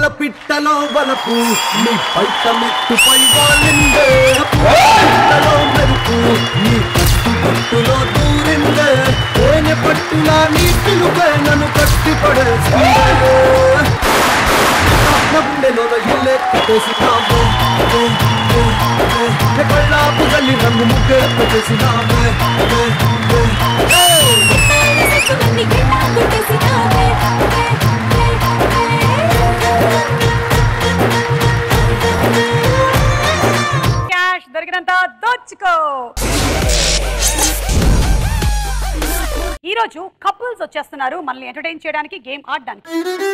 పాల పిట్టలో వలపు నీ పైట మెట్టుపై వాలిందే పిట్టలో మెరుపు నీ పట్టులో దూరిందే తేనె పట్టులా నీ పిలుపే నన్ను కట్టి పడేసిందే గుండెలో ఇల్లే కట్టేసినావే కళ్ళాపు గల్లి రంగు ముగ్గే పెట్టేసినావే క్యాష్ దొరికినంత దోచుకో. ఈ రోజు కపుల్స్ వచ్చేస్తున్నారు మనల్ని ఎంటర్టైన్ చేయడానికి, గేమ్ ఆడడానికి.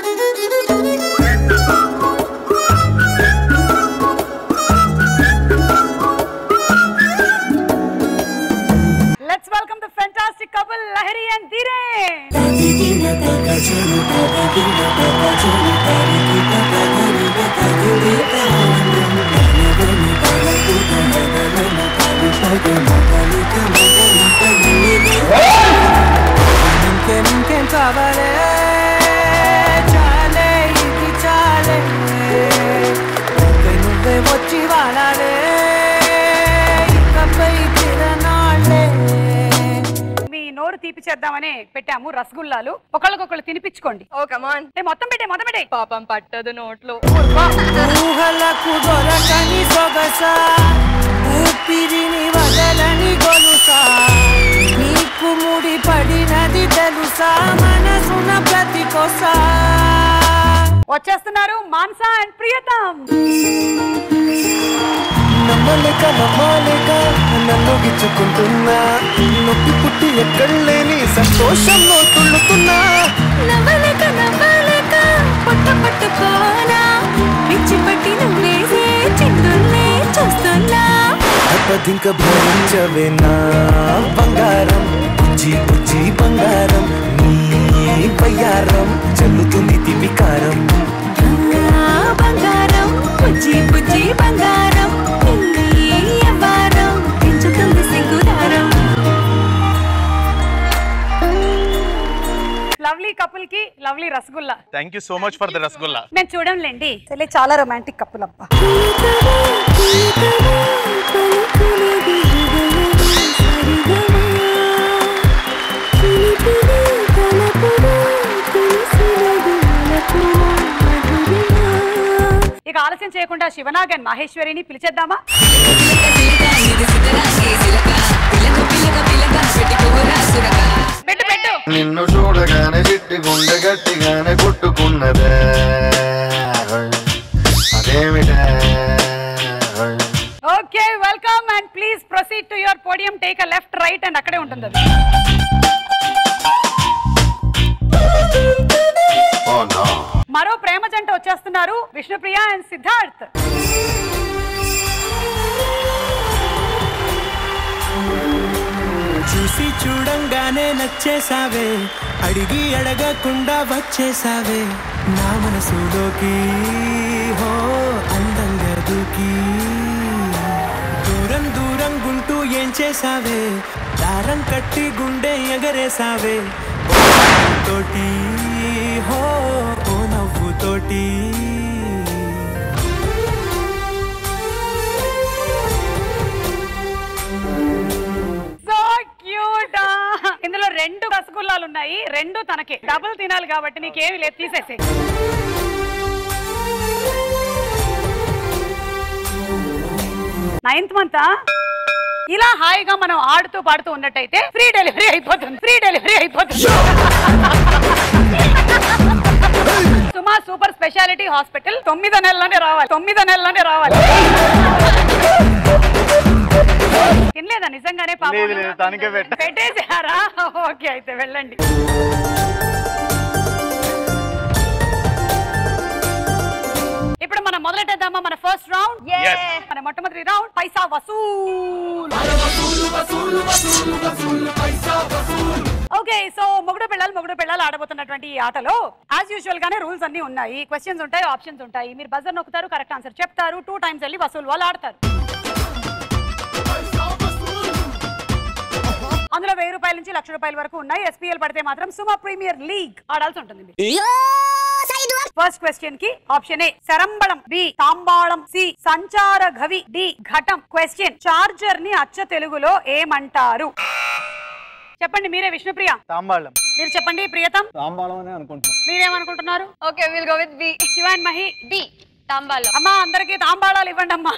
Let's welcome the fantastic couple Lahari and Dhiren. ఇంకేం కావాలే చాలే ఇది చాలే నువ్వే వచ్చి వాడాలే ఇకపై తిరనాళ్ళే. మీ నోరు తీపి చేద్దామని పెట్టాము రసగుల్లాలు, ఒకళ్ళకొకళ్ళు తినిపించుకోండి. ఓ కమాన్, మొత్తం పెట్టే పాపం పట్టదు నోట్లో. ఊహలకు దొరకని సొగసా ఊపిరిని వదలని గొలుసా నీకు ముడి పడినది తెలుసా మనసున ప్రతి కొసా. వచ్చేస్తున్నారు మానసా అండ్ ప్రియతం. నమ్మలేక నన్ను గిచ్చుకుంటున్నా నొప్పి పుట్టి ఎక్కడలేని సంతోషంలో తుళ్ళుతున్నా నవ్వలేక పట్టుకోనా పిచ్చి పట్టి నువ్వేసే చిందుల్నే చూస్తున్నా అపదింక భరించవేనా బంగారం బుజ్జి బంగారం నీ బయ్యారం చల్లుతుంది తివికారం బంగారం బుజ్జి బంగారం పెంచుతుంది సింగుదారం. లవ్లీ కపుల్ కి lovely rasgulla. Thank you so much for the rasgulla. నేను చూడంలేండి, చాలా రొమాంటిక్ కపుల్ అబ్బా. ఇక ఆలస్యం చేయకుండా శివనాగ్ అండ్ మహేశ్వరిని పిలిచేద్దామా? పెట్టు నిన్ను చూడగానే చిట్టి గుండె గట్టిగానే కొట్టుకున్నదే అదేమిటే. Okay, welcome and please proceed to your podium. Take a left right and అక్కడే ఉంటుంది అది. మరో ప్రేమ జంట వచ్చేస్తున్నారు, విష్ణుప్రియ అండ్ సిద్ధార్థ్. చూసి చూడంగానే నచ్చేసావే అడిగి అడగకుండా వచ్చేసావే నా మనసులోకి హో అందంగా దూకి దూరం గుంటూ ఏం చేసావే దారం కట్టి గుండె ఎగరేసావే తోటి హో ఓ నవ్వు తోటి. ఇందులో 2 రసగుల్లాలు ఉన్నాయి, 2 తనకే. డబుల్ తినాలి కాబట్టి నీకేమి లేదు, తీసేసే. నైన్త్ మంత్ ఇలా హాయిగా మనం ఆడుతూ పాడుతూ ఉన్నట్టయితే ఫ్రీ డెలివరీ అయిపోతుంది. సుమా సూపర్ స్పెషాలిటీ హాస్పిటల్ 9 నెలలోనే రావాలి. తినలేదా నిజంగానే? పెట్టేసారా? ఓకే, అయితే వెళ్ళండి. ఇప్పుడు మనం మొదలెట్టేద్దామా మన ఫస్ట్ రౌండ్? మన మొట్టమొదటి రౌండ్ పైసా వసూల్. ఓకే, సో మొగుడు పిల్లలు ఆడబోతున్నటువంటి ఈ ఆటలో యాజ్ యూజువల్ గానే రూల్స్ అన్ని ఉన్నాయి. క్వశ్చన్స్ ఉంటాయి, ఆప్షన్స్ ఉంటాయి. మీరు బజర్ నొక్కుతారు, కరెక్ట్ ఆన్సర్ చెప్తారు. 2 టైమ్స్ వెళ్ళి వసూలు వాళ్ళు ఆడతారు. అందులో 1000 రూపాయల నుంచి 1,00,000 రూపాయల వరకు ఉన్నాయి. SPL పడితే మాత్రం సుమా ప్రీమియర్ లీగ్ ఆడాల్సి ఉంటుంది. ఫస్ట్ క్వశ్చన్ కి ఆప్షన్ ఏ శరంబళం, బి తాంబాళం, సి సంచార ఘవి, డి ఘటం. క్వశ్చన్ చార్జర్ ని అచ్చ తెలుగులో ఏమంటారు? చెప్పండి మీరే. విష్ణుప్రియ తాంబాళం. మీరు చెప్పండి. ప్రియతం తాంబాళం అని అనుకుంటున్నాను. మీరేమనుకుంటున్నారు? Okay will go with B. శివామహి బి తాంబాళం. అమ్మా అందరికి తాంబాళాలు ఇవ్వండి అమ్మా.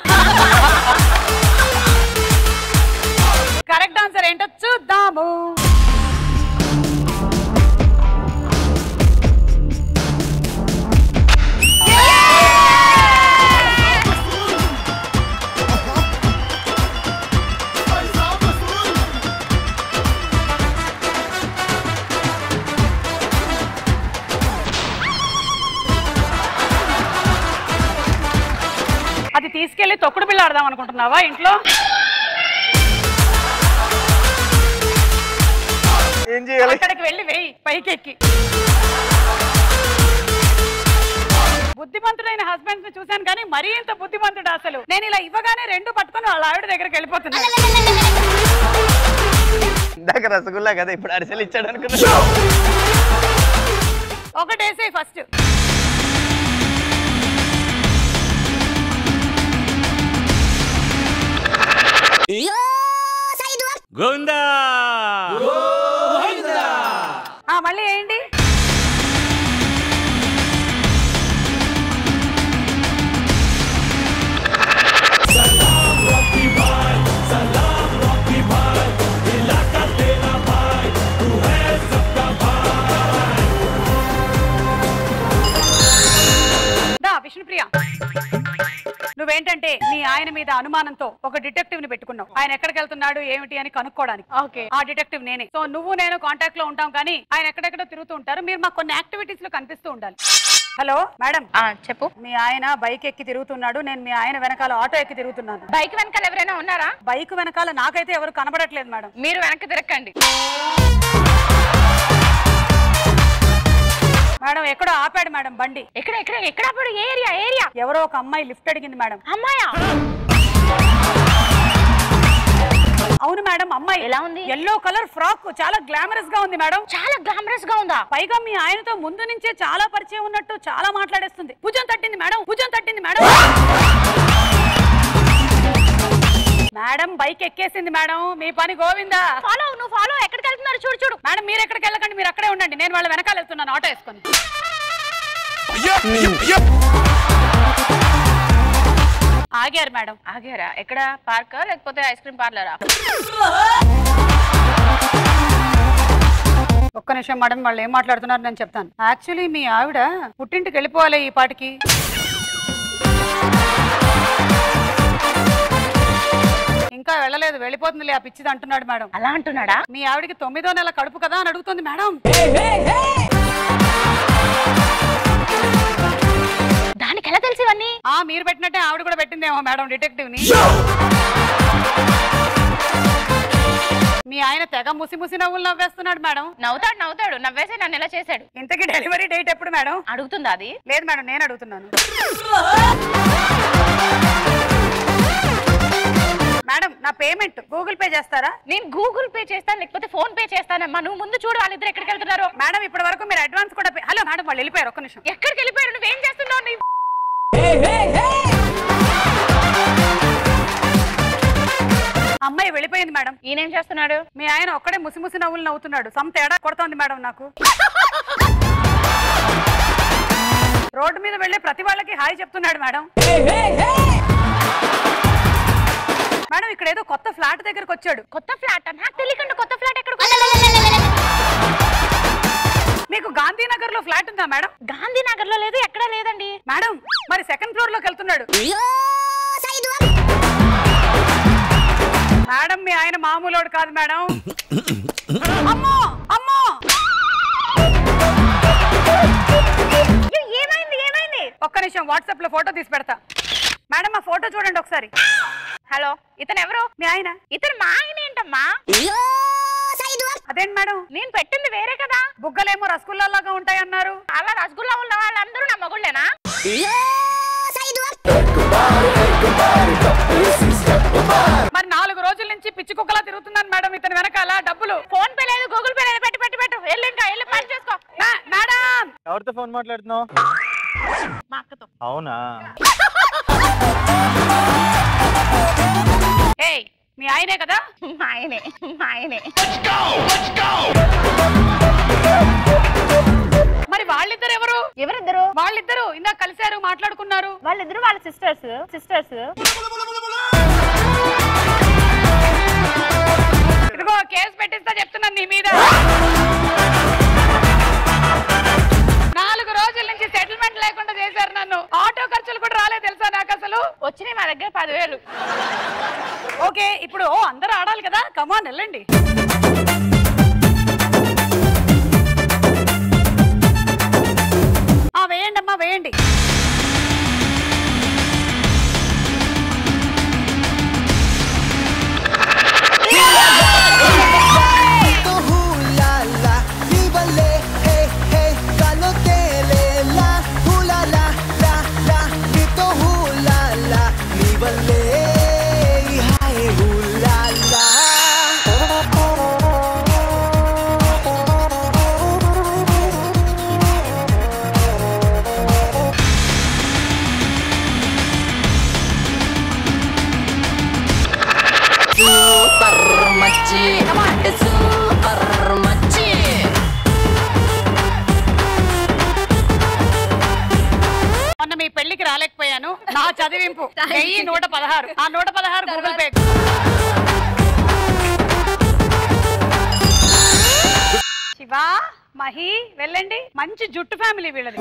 కరెక్ట్ ఆన్సర్ ఏంటో చూద్దాము. అది తీసుకెళ్లి తొక్కుడు బిళ్ళ ఆడదాం అనుకుంటున్నావా ఇంట్లో? ఏం చేయాలి? అక్కడికి వెళ్ళి వెయ్యి పైకి ఎక్కి. బుద్ధిమంతుడైన హస్బెండ్ ని చూశాను కానీ మరీ ఇంత బుద్ధిమంతుడు అసలు. నేను ఇలా ఇవ్వగానే రెండు పట్టుకొని వాళ్ళ ఆవిడ దగ్గరికి వెళ్ళిపోతున్నాను. ఇందాక రసగుల్లా కదా, ఇప్పుడు అరిసెలు ఇచ్చాడు అనుకున్నా. ఒకటేసే ఫస్ట్. గోవిందా మళ్ళీ ఏంటి? విష్ణుప్రియ నువ్వేంటంటే మీ ఆయన మీద అనుమానంతో ఒక డిటెక్టివ్ ని పెట్టుకున్నావు. ఆయన ఎక్కడికి వెళ్తున్నాడు ఏమిటి అని కనుక్కోవడానికి. ఓకే, ఆ డిటెక్టివ్ నేనే. సో నువ్వు నేను కాంటాక్ట్ లో ఉంటాం కానీ ఆయన ఎక్కడెక్కడో తిరుగుతూ ఉంటారు. మీరు మాకు కొన్ని యాక్టివిటీస్ లో కనిపిస్తూ ఉండాలి. Hello madam. చెప్పు. మీ ఆయన బైక్ ఎక్కి తిరుగుతున్నాడు, నేను మీ ఆయన వెనకాల ఆటో ఎక్కి తిరుగుతున్నాను. బైక్ వెనకాల ఎవరైనా ఉన్నారా? బైక్ వెనకాల నాకైతే ఎవరు కనబడట్లేదు మేడం. మీరు వెనక్కి తిరగండి మేడం. ఎక్కడో ఆపాడు మేడం బండి. ఎక్కడ ఎక్కడ ఎక్కడ ఆపాడు? Area area. ఎవరో ఒక అమ్మాయి లిఫ్ట్ అడిగింది మేడం. అమ్మాయా? అవును మేడం. అమ్మాయి ఎలా ఉంది? ఎల్లో కలర్ ఫ్రాక్, చాలా గ్లామరస్ గా ఉంది మేడం. చాలా గ్లామరస్ గా ఉందా? పైగా మీ ఆయనతో ముందు నుంచే చాలా పరిచయం ఉన్నట్టు చాలా మాట్లాడేస్తుంది. భుజం తట్టింది మేడం, భుజం తట్టింది మేడం. మేడం బైక్ ఎక్కేసింది మేడం. మీ పని గోవిందా. ఫాలో, నువ్వు ఫాలో. ఎక్కడికి వెళ్తున్నారు చూడు చూడు. మేడం మీరు ఎక్కడికి వెళ్ళకండి, మీరు అక్కడే ఉండండి. నేను వాళ్ళ వెనకాల వెళ్తున్నాను ఆటో వేసుకొని. ఆగారు మేడం. ఆగారా? ఎక్కడ? పార్కా లేకపోతే ఐస్ క్రీమ్ పార్లరా? ఒక్క నిమిషం మేడం, వాళ్ళు ఏం మాట్లాడుతున్నారు నేను చెప్తాను. యాక్చువల్లీ మీ ఆవిడ పుట్టింటికి వెళ్ళిపోవాలి ఈ పాటికి. ఇంకా వెళ్ళలేదు, వెళ్ళిపోతుంది ఆ పిచ్చిది అంటున్నాడు మేడం. అలా అంటున్నాడా? మీ ఆవిడకి 9వ నెల కడుపు కదా అని అడుగుతుంది మేడం. దానికి ఎలా తెలిసి ఇవన్నీ? మీరు పెట్టినట్టే ఆవిడ కూడా పెట్టిందేమో మేడం డిటెక్టివ్ ని. మీ ఆయన తెగ ముసి ముసి నవ్వులు నవ్వేస్తున్నాడు మేడం. నవ్వుతాడు నవ్వుతాడు, నవ్వేసి నన్ను ఎలా చేశాడు. ఇంతకీ డెలివరీ డేట్ ఎప్పుడు మేడం? అడుగుతుందా అది? లేదు మేడం, నేను అడుగుతున్నాను. మేడం నా పేమెంట్ గూగుల్ పే చేస్తారా? నేను గూగుల్ పే చేస్తాను లేకపోతే ఫోన్ పే చేస్తానమ్మా. నువ్వు ముందు చూడు వాళ్ళిద్దరు ఎక్కడికి వెళ్తున్నారు. మేడం ఇప్పటి వరకు మీరు అడ్వాన్స్ కూడా హలో మేడం వాళ్ళు వెళ్ళిపోయారు. ఒక్క నిమిషం. ఎక్కడికి వెళ్ళిపోయారు? నువ్వేం చేస్తున్నావు? అమ్మాయి వెళ్ళిపోయింది మేడం. ఈయనేం చేస్తున్నాడు? మీ ఆయన ఒక్కడే ముసి ముసి నవ్వులు నవ్వుతున్నాడు. సమ్ తేడా కొడుతోంది మేడం నాకు. రోడ్డు మీద వెళ్ళే ప్రతి వాళ్ళకి హాయ్ చెప్తున్నాడు మేడం. మేడం ఇక్కడ ఏదో కొత్త ఫ్లాట్ దగ్గరకు వచ్చాడు. కొత్త ఫ్లాట్? నాకు తెలియకుండా కొత్త ఫ్లాట్ ఎక్కడ? మీకు గాంధీనగర్ లో ఫ్లాట్ ఉందా మేడం? గాంధీనగర్ లో లేదు, ఎక్కడా లేదండి మేడం. మరి సెకండ్ ఫ్లోర్ లోకి వెళ్తున్నాడు మేడం. మీ ఆయన మామూలోడు కాదు మేడం. అమ్మో అమ్మో ఏమైంది ఏమైంది? ఒక్క నిమిషం వాట్సాప్ లో ఫోటో తీసి పెడతా. మేడం ఆ ఫోటో చూడండి ఒకసారి. హలో, ఇతను ఎవరు? మీ ఆయన. ఇతను మా ఆయన ఏంటమ్మా? అదేంటి మేడం, నేను పెట్టింది వేరే కదా. బుగ్గలేమో రసగుల్లాగా ఉంటాయి అన్నారు. అలా రసగుల్లా ఉన్న వాళ్ళందరూ నా మగుళ్ళేనా? మరి 4 రోజుల నుంచి పిచ్చి కుక్కలా తిరుగుతున్నాను మేడం ఇతని వెనకాల. డబ్బులు ఫోన్ పే లేదు, గూగుల్ పే లేదు. పెట్టు పెట్టు పెట్టు. వెళ్ళి ఇంకా వెళ్ళి పని చేసుకో. మేడం ఎవరితో ఫోన్ మాట్లాడుతున్నావు? మా అక్కతో. అవునా? ఏయ్ మీ ఆయనే కదా? మా ఆయనే, మా ఆయనే. మరి వాళ్ళిద్దరు ఎవరు? ఎవరిద్దరు? వాళ్ళిద్దరు ఇందాక కలిశారు, మాట్లాడుకున్నారు. వాళ్ళిద్దరు వాళ్ళ సిస్టర్స్. ఇదిగో కేసు పెట్టిస్తా చెప్తున్నాను నీ మీద. 4 రోజుల నుంచి సెటిల్మెంట్ లేకుండా చేశారు నన్ను. ఆటో ఖర్చులు కూడా రాలేదు తెలుసా నాకు అసలు. వచ్చినాయి మా దగ్గర 10,000. ఓకే ఇప్పుడు అందరూ ఆడాలి కదా, కమాన్ వెళ్ళండి. వేయండి అమ్మా వేయండి. మొన్న మీ పెళ్లికి రాలేకపోయాను. నా చదివింపు 1116. ఆ 116 గూగుల్ పే. శివ మహి వెళ్ళండి. మంచి జుట్టు ఫ్యామిలీ వీళ్ళది.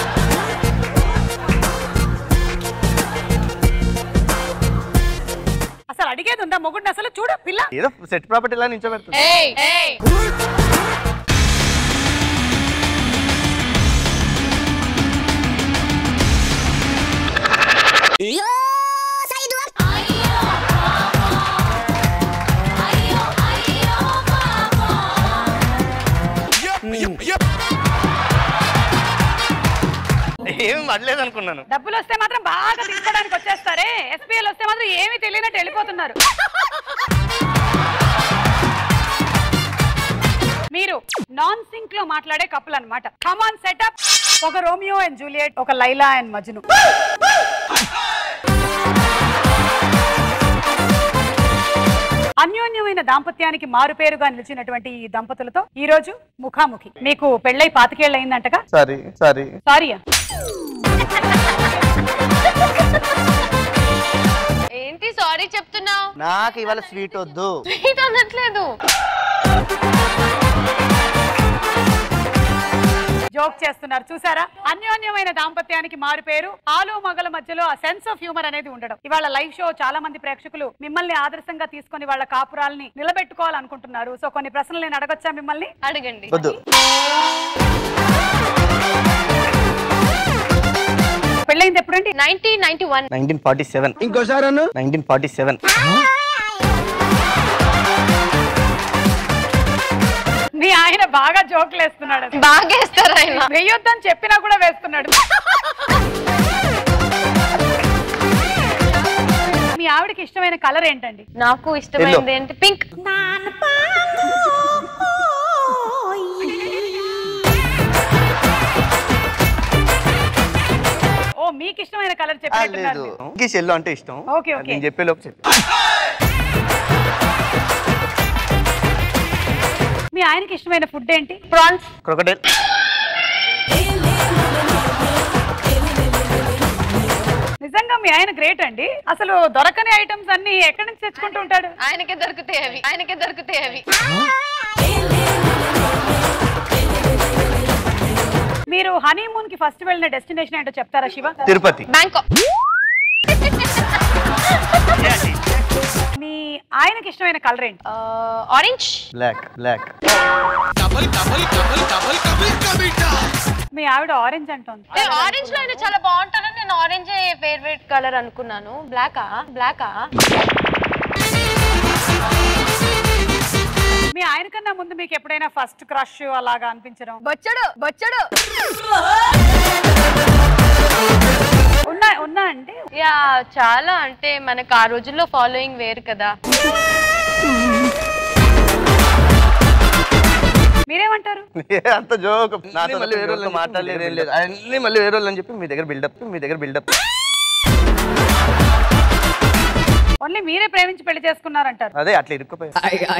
అసలు అడిగేది ఉందా మొగుడిని? అసలు చూడు పిల్ల ఏదో సెట్ ప్రాపర్టీ లా నించోబెడుతుంది. ఏమి పడలేదు అనుకున్నాను. డబ్బులు వస్తే మాత్రం బాగా తీసుకోవడానికి వచ్చేస్తారే. ఎస్పీఎల్ వస్తే మాత్రం ఏమీ తెలియనట్టు వెళ్ళిపోతున్నారు. మీరు నాన్ సింక్ లో మాట్లాడే కపుల్ అన్నమాట. Come on setup. ఒక రోమియో అండ్ జూలియట్, ఒక లైలా అండ్ మజ్ను. అన్యోన్యమైన దాంపత్యానికి మారుపేరుగా నిలిచినటువంటి ఈ దంపతులతో ఈ రోజు ముఖాముఖి. మీకు పెళ్ళై 25 ఏళ్ళు అయిందంటగా? సారీయా? ఏంటి సారీ చెప్తున్నావు? నాకు ఇవాళ స్వీట్ వద్దు. స్వీట్ అనట్లేదు. జోక్ చేస్తున్నారు చూసారా? అన్యోన్యమైన దాంపత్యానికి మారు పేరు. ఆలు మగల మధ్యలో ఆ సెన్స్ ఆఫ్ హ్యూమర్ అనేది ఉండడం. ఇవాళ లైవ్ షో చాలా మంది ప్రేక్షకులు మిమ్మల్ని ఆదర్శంగా తీసుకొని వాళ్ళ కాపురాల్ని నిలబెట్టుకోవాలనుకుంటున్నారు. సో కొన్ని ప్రశ్నలు నేను అడగొచ్చా మిమ్మల్ని? అడగండి. పెళ్ళైంది ఎప్పుడండి? 1991. 1947. ఇంకోసారి 1947. మీ ఆయన బాగా జోకులు వేస్తున్నాడు. బాగా వేస్తారు ఆయన. వేయొద్దని చెప్పినా కూడా వేస్తున్నాడు. మీ ఆవిడకి ఇష్టమైన కలర్ ఏంటండి? నాకు ఇష్టమైనది ఏంటి? పింక్. ఓ మీకు ఇష్టమైన కలర్ చెప్పేట్టున్నారు. ఎల్లో అంటే ఇష్టం. ఓకే ఓకే నేను చెప్పే లోపు చెప్పు. మీ ఆయనకి ఇష్టమైన ఫుడ్ ఏంటి? ప్రాన్స్. క్రొకడైల్. నిజంగా మీ ఆయన గ్రేట్ అండి. అసలు దొరకని ఐటమ్స్ అన్ని ఎక్కడి నుంచి తెచ్చుకుంటూ ఉంటాడు? ఆయనకే దొరుకుతాయి అవి. మీరు హనీమూన్ కి ఫస్ట్ వెళ్ళిన డెస్టినేషన్ ఏంటో చెప్తారా శివ? తిరుపతి. బ్యాంకాక్. మీ ఆయనకి ఇష్టమైన కలర్ ఏంటి? ఆరెంజ్. బ్లాక్. మీ ఆవిడ ఆరెంజ్ అంటుంది. ఆరెంజ్ లో అయితే చాలా బాగుంటానని నేను ఆరెంజ్ ఫేవరెట్ కలర్ అనుకున్నాను. బ్లాకా? మీ ఆయన కన్నా ముందు మీకు ఎప్పుడైనా ఫస్ట్ క్రష్ అలాగా అనిపించడం? బొచ్చడు ఉన్నా అంటే యా చాలా. అంటే మనకు ఆ రోజుల్లో ఫాలోయింగ్ వేరు కదా. మీరేమంటారు? అంత జోక్. నాతో మళ్ళీ వేరే వాళ్ళు మాట్లాడలేదు, ఏం లేదు. అన్ని మళ్ళీ వేరే వాళ్ళు అని చెప్పి మీ దగ్గర బిల్డప్. ఓన్లీ మీరే ప్రేమించి పెళ్లి చేసుకున్నారంటారు. అదే అట్లా ఇరుక్కుపోయి.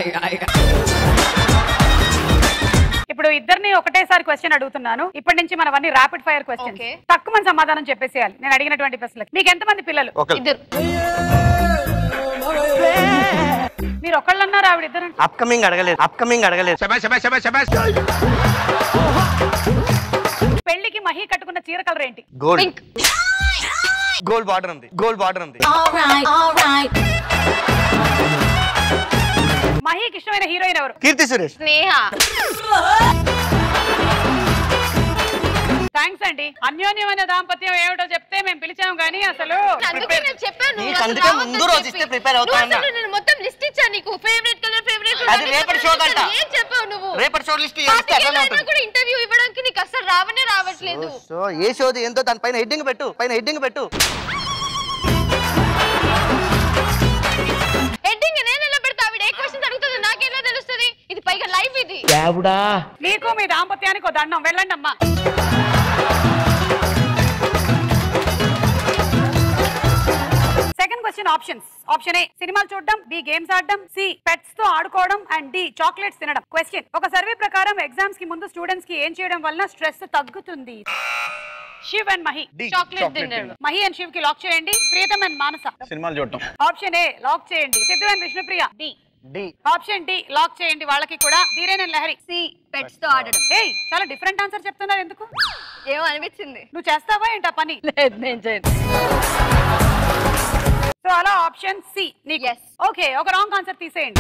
ఇప్పుడు ఇద్దరిని ఒకటేసారి క్వశ్చన్ అడుగుతున్నాను. ఇప్పటి నుంచి మనవన్నీ ర్యాపిడ్ ఫైర్ క్వశ్చన్. తక్కువ మంది సమాధానం చెప్పేసేయాలి నేను అడిగినటువంటి ప్రశ్నలకు. మీకు ఎంతమంది పిల్లలు? ఇద్దరు. మీరు ఒకళ్ళు అన్నారు, ఆవిడ ఇద్దరు. అప్కమింగ్ అడగలేదు. పెళ్లికి మహి కట్టుకున్న చీర కలర్ ఏంటి? గోల్డ్ బార్డర్ ఉంది. మహికి ఇష్టమైన హీరోయిన్ ఎవరు? కీర్తి సురేష్. స్నేహ. థ్యాంక్స్ అండి. అన్యోన్యమైన దాంపత్యం ఏమిటో చెప్తే మేము పిలిచాము కానీ అసలు ముందు రోజు ఇస్తే ప్రిపేర్ అవుతాను. నేను మొత్తం లిస్ట్ ఇచ్చాను నీకు. ఫేవరెట్ కలర్ ఫేవరెట్ అది రేపటి షో కంట. ఏం చెప్పావు నువ్వు? రేపటి షో లిస్ట్ చేస్తే అట్లా ఉంటుంది. కూడా ఇంటర్వ్యూ ఇవ్వడానికి నీకు అసలు రావట్లేదు. సో ఏ షోది ఏంటో దాని పైన హెడ్డింగ్ పెట్టు. హెడ్డింగ్ నేను ఎలా పెడతా? ఆవిడ ఏ క్వశ్చన్స్ అడుగుతుందో నాకెలా తెలుస్తుంది? ఇది పైగా లైవ్ ఇది. మీకు మీ దాంపత్యానికి ఒక దండం. వెళ్ళండి అమ్మా. Second question options. Option A సినిమాలు చూడడం, బి గేమ్స్ ఆడడం, సి పెట్స్ తో ఆడుకోవడం అండ్ డి చాక్లెట్స్ తినడం. క్వశ్చన్: ఒక సర్వే ప్రకారం ఎగ్జామ్స్ కి ముందు స్టూడెంట్స్ కి ఏం చేయడం వల్ల స్ట్రెస్ తగ్గుతుంది? శివ్ అండ్ మహి. చాక్లెట్ తినడం. మహి అండ్ శివ్ కి లాక్ చేయండి. ప్రియతమ్ అండ్ మానస. సినిమాలు చూడటం. ఆప్షన్ ఏ లాక్ చేయండి. Siddhu and Vishnupriya. D. Option D lock చేయండి వాళ్ళకి కూడా. Dheeren and Lahari. C pets తో ఆడడం. ఏయ్ చాలా డిఫరెంట్ ఆన్సర్ చెప్తున్నారు ఎందుకు? ఏమో అనిపించింది. నువ్వు చేస్తావా ఏంటా పని? లేదు నేను చేయను. సో అలా ఆప్షన్ సి నీకు. ఓకే, ఒక రాంగ్ ఆన్సర్ తీసేయండి.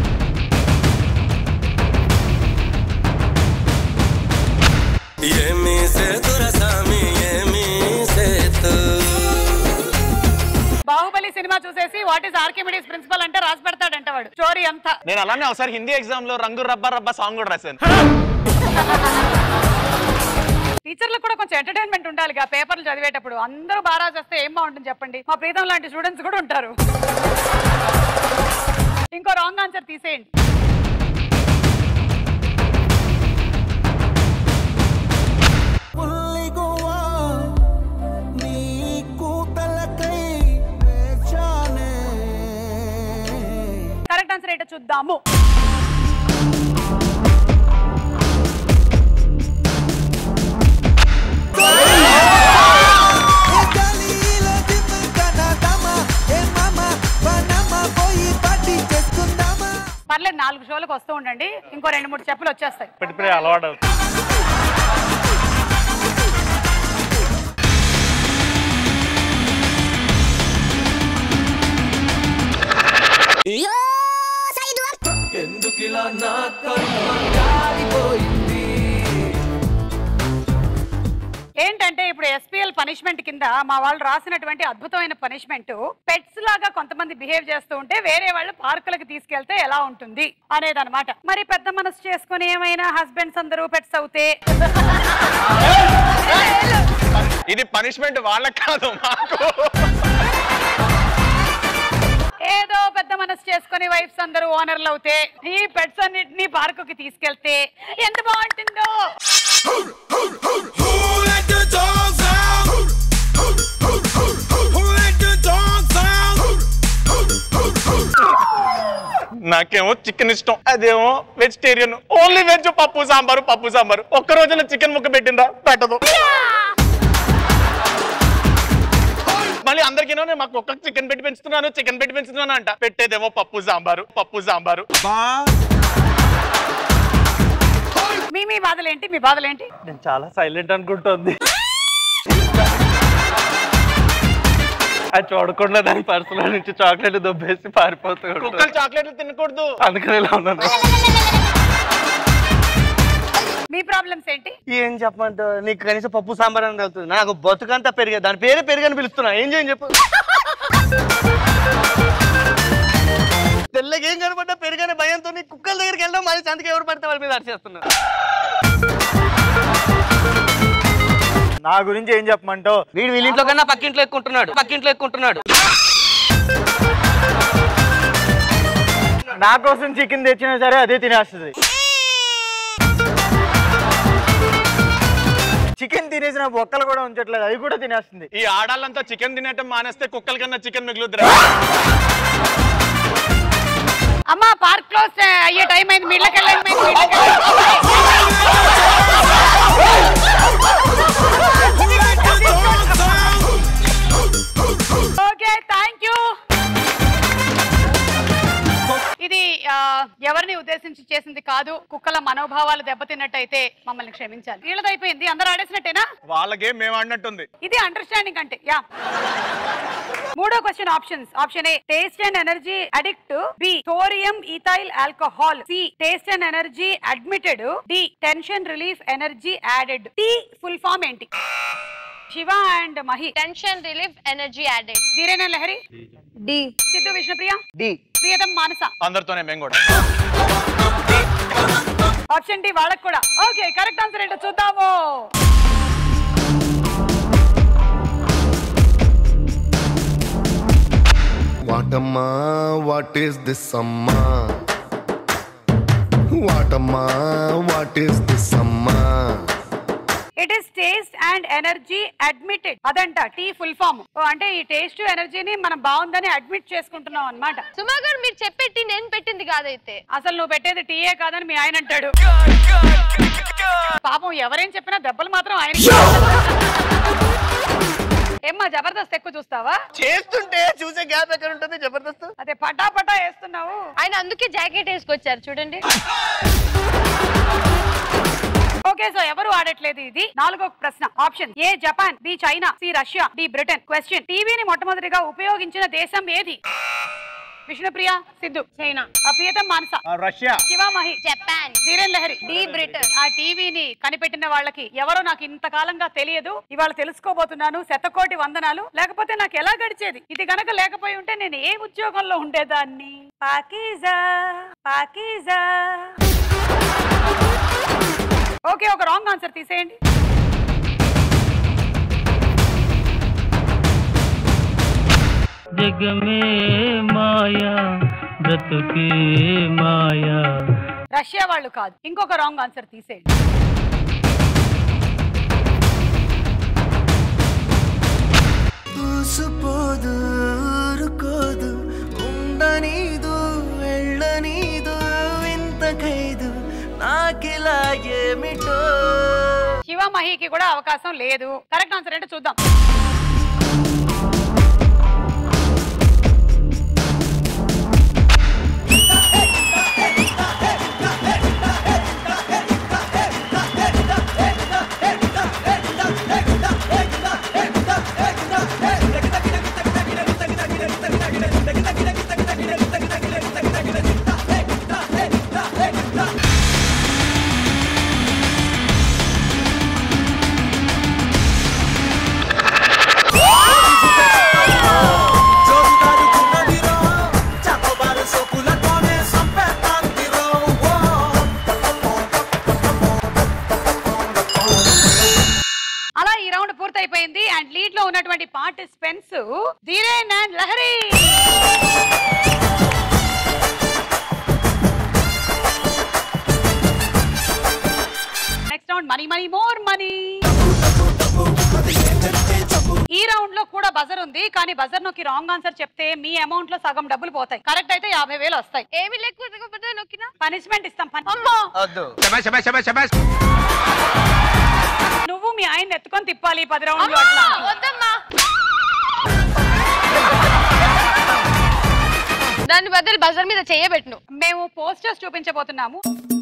బాహుబలి సినిమా చూసేసి వాట్ ఈస్ ఆర్కిమిడీస్ ప్రిన్సిపల్ అంటే రాసి పెడతాడంట వాడు స్టోరీ అంతా. నేను అలానే ఒకసారి హిందీ ఎగ్జామ్ లో రంగు రబ్బా రబ్బా సాంగ్ కూడా రాశాను. టీచర్లకు కూడా కొంచెం ఎంటర్టైన్మెంట్ ఉండాలిగా పేపర్లు చదివేటప్పుడు. అందరూ బాగా రాసేస్తే ఏం బాగుంటుంది చెప్పండి? మా ప్రీతం లాంటి స్టూడెంట్స్ కూడా ఉంటారు. ఇంకో రాంగ్ ఆన్సర్ తీసేయండి. కరెక్ట్ ఆన్సర్ ఏంటో చూద్దాము. పర్లేదు 4 షోలకు వస్తూ ఉండండి. ఇంకో 2-3 చెప్పులు వచ్చేస్తాయి. అలవాటు. ఏంటంటే ఇప్పుడు SPL పనిష్మెంట్ కింద మా వాళ్ళు రాసినటువంటి అద్భుతమైన పనిష్మెంట్, పెట్స్ లాగా కొంతమంది బిహేవ్ చేస్తూ ఉంటే వేరే వాళ్ళు పార్కులకు తీసుకెళ్తే ఎలా ఉంటుంది అనేదన్నమాట. మరి పెద్ద మనసు చేసుకుని ఏమైనా హస్బెండ్స్ అందరూ పెట్స్ అవుతే ఇది పనిష్మెంట్ వాళ్ళకి కాదు మాకు. ఏదో పెద్ద మనసు చేసుకుని వైఫ్స్ అందరూ ఓనర్లు అవుతే ఈ పెట్స్ అన్నిటిని పార్కుకి తీసుకెళ్తే ఎంత బాగుంటుందో. నాకేమో చికెన్ ఇష్టం, అదేమో వెజిటేరియన్. Only veg. పప్పు సాంబారు. ఒక్క రోజున చికెన్ ముక్క పెట్టిందా? పెట్టదు. మళ్ళీ అందరికీ మాకు ఒక్క చికెన్ పెట్టి పెంచుతున్నాను అంట. పెట్టేదేమో పప్పు సాంబారు. మీ బాధలేంటి? మీ బాధలేంటి? నేను చాలా సైలెంట్ అనుకుంటుంది. అది చూడకుండా దాని పర్సులో నుంచి చాక్లెట్ దొబ్బేసి పారిపోతాడు. కుక్కలు చాక్లెట్లు తినకూడదు అందుకని ఇలా ఉన్నాను. మీ ప్రాబ్లమ్స్ ఏంటి? ఏం చెప్పమంటావు? నీకు కనీసం పప్పు సాంబార్ అని తగ్గుతుంది. నాకు బతుకంతా పెరిగే, దాని పేరే పెరిగని పిలుస్తున్నా. ఏం చేయని చెప్పు. తెల్లగా ఏం కనపడ్డా పెరిగనే భయంతో కుక్కల దగ్గరికి వెళ్ళడం, మరి సంతకి ఎవరు పడితే వాళ్ళ మీద అరిచేస్తున్నారు. నా గురించి ఏం చెప్పమంటావు? వీడు వీళ్ళింట్లో కన్నా పక్కింట్లో ఎక్కుంటున్నాడు. నా కోసం చికెన్ తెచ్చినా సరే అదే తినేస్తుంది. చికెన్ తినేసిన బొక్కలు కూడా ఉంచట్లేదు, అవి కూడా తినేస్తుంది. ఈ ఆడాలంతా చికెన్ తినేటం మానేస్తే కుక్కల కన్నా చికెన్ మిగులుద్రా. అమ్మా పార్క్ క్లోజ్ అయ్యే టైం అయింది, మీళ్ళకెళ్ళండి. Okay thank you. ఇది ఎవరిని ఉద్దేశించి చేసింది కాదు, కుక్కల మనోభావాలు దెబ్బతిన్నట్టయితే మమ్మల్ని క్షమించాలి. వీళ్ళది అయిపోయింది, అందరూ ఆడేసినట్టేనా? వాళ్ళ గేమ్ మేము ఆడినట్టుంది. ఇది అండర్స్టాండింగ్ అంటే. యా, మూడో question options. Option A taste and energy addict, B sodium ethyl alcohol, C taste and energy admitted, D tension relief energy added. T full form ఏంటి? Shiva and Mahi. Tension relief energy added. Dheeren and Lahari. D. Siddhu Vishnupriya. D. Pritam Manasa. అందరితోనే మేము కూడా. Option D వాళ్ళకు కూడా. Okay correct answer ఏంటో చూద్దాము. వాటమ్మా what is this అమ్మా, వాటమ్మా వాట్ ఈస్ దిస్ అమ్మా. It is taste and energy admitted. అదంట టీ ఫుల్ ఫామ్. అంటే ఈ టేస్ట్ ఎనర్జీని మనం బాగుందని అడ్మిట్ చేసుకుంటున్నాం అన్నమాట. సుమా గారు మీరు చెప్పేటి నేను పెట్టింది కాదైతే. అసలు నువ్వు పెట్టేది టీయే కాదని మీ ఆయన అంటాడు. పాపం ఎవరేం చెప్పినా దెబ్బలు మాత్రం ఆయన. ఏమ్మా జబర్దస్త్ ఎక్కువ చూస్తావా? చేస్తుంటే చూసే గ్యాప్ ఎక్కడ ఉంటుంది జబర్దస్త్. అదే పటా పటా వేస్తున్నావు. ఆయన అందుకే జాకెట్ వేసుకొచ్చారు చూడండి. ఓకే సో ఎవరు ఆడట్లేదు. ఇది నాలుగో ప్రశ్న. Option A Japan, B China, C Russia, D Britain. Question టీవీని మొట్టమొదటిగా ఉపయోగించిన దేశం ఏది? Vishnupriya, Siddhu. China. Pritam Manasa. Russia. Shivamahi. Japan. Dheeren Lahari. D Britain. ఆ టీవీని కనిపెట్టిన వాళ్ళకి ఎవరో నాకు ఇంతకాలంగా తెలియదు, ఇవాళ తెలుసుకోబోతున్నాను. శతకోటి వందనాలు. లేకపోతే నాకు ఎలా గడిచేది? ఇది గనక లేకపోయి ఉంటే నేను ఏ ఉద్యోగంలో ఉండేదాన్ని? పాకీజా పాకీజా. ఓకే ఒక రాంగ్ ఆన్సర్ తీసేయండి. जग में माया ब्रतुके माया. రష్యా వాళ్ళు కాదు. ఇంకొక రాంగ్ ఆన్సర్ తీసేయండి. ఊసుపోదు ఊరుకోదు ఉండనీదు వెళ్ళనీదు ఇంత ఖైదు నాకిలా ఏమిటో. శివమహికి కూడా అవకాశం లేదు. కరెక్ట్ ఆన్సర్ ఏంటో చూద్దాం. పూర్తయిపోయింది. అండ్ లీడ్ లో ఉన్నటువంటి participants Dheeren and Lahari. Next round money money more money. ఈ రౌండ్ లో కూడా బజర్ ఉంది, కానీ బజర్ నొక్కి రాంగ్ ఆన్సర్ చెప్తే మీ అమౌంట్ లో సగం డబ్బులు పోతాయి. కరెక్ట్ అయితే 50,000 వస్తాయి. ఏమి లేకపోతే నొక్కినా పనిష్మెంట్ ఇస్తాం. నువ్వు మీ ఆయన ఎత్తుకొని తిప్పాలి 10 రౌండ్లు అట్లా. వద్దమ్మా, దాని బదులు బజర్ మీద చేయబెట్టును. మేము పోస్టర్స్ చూపించబోతున్నాము.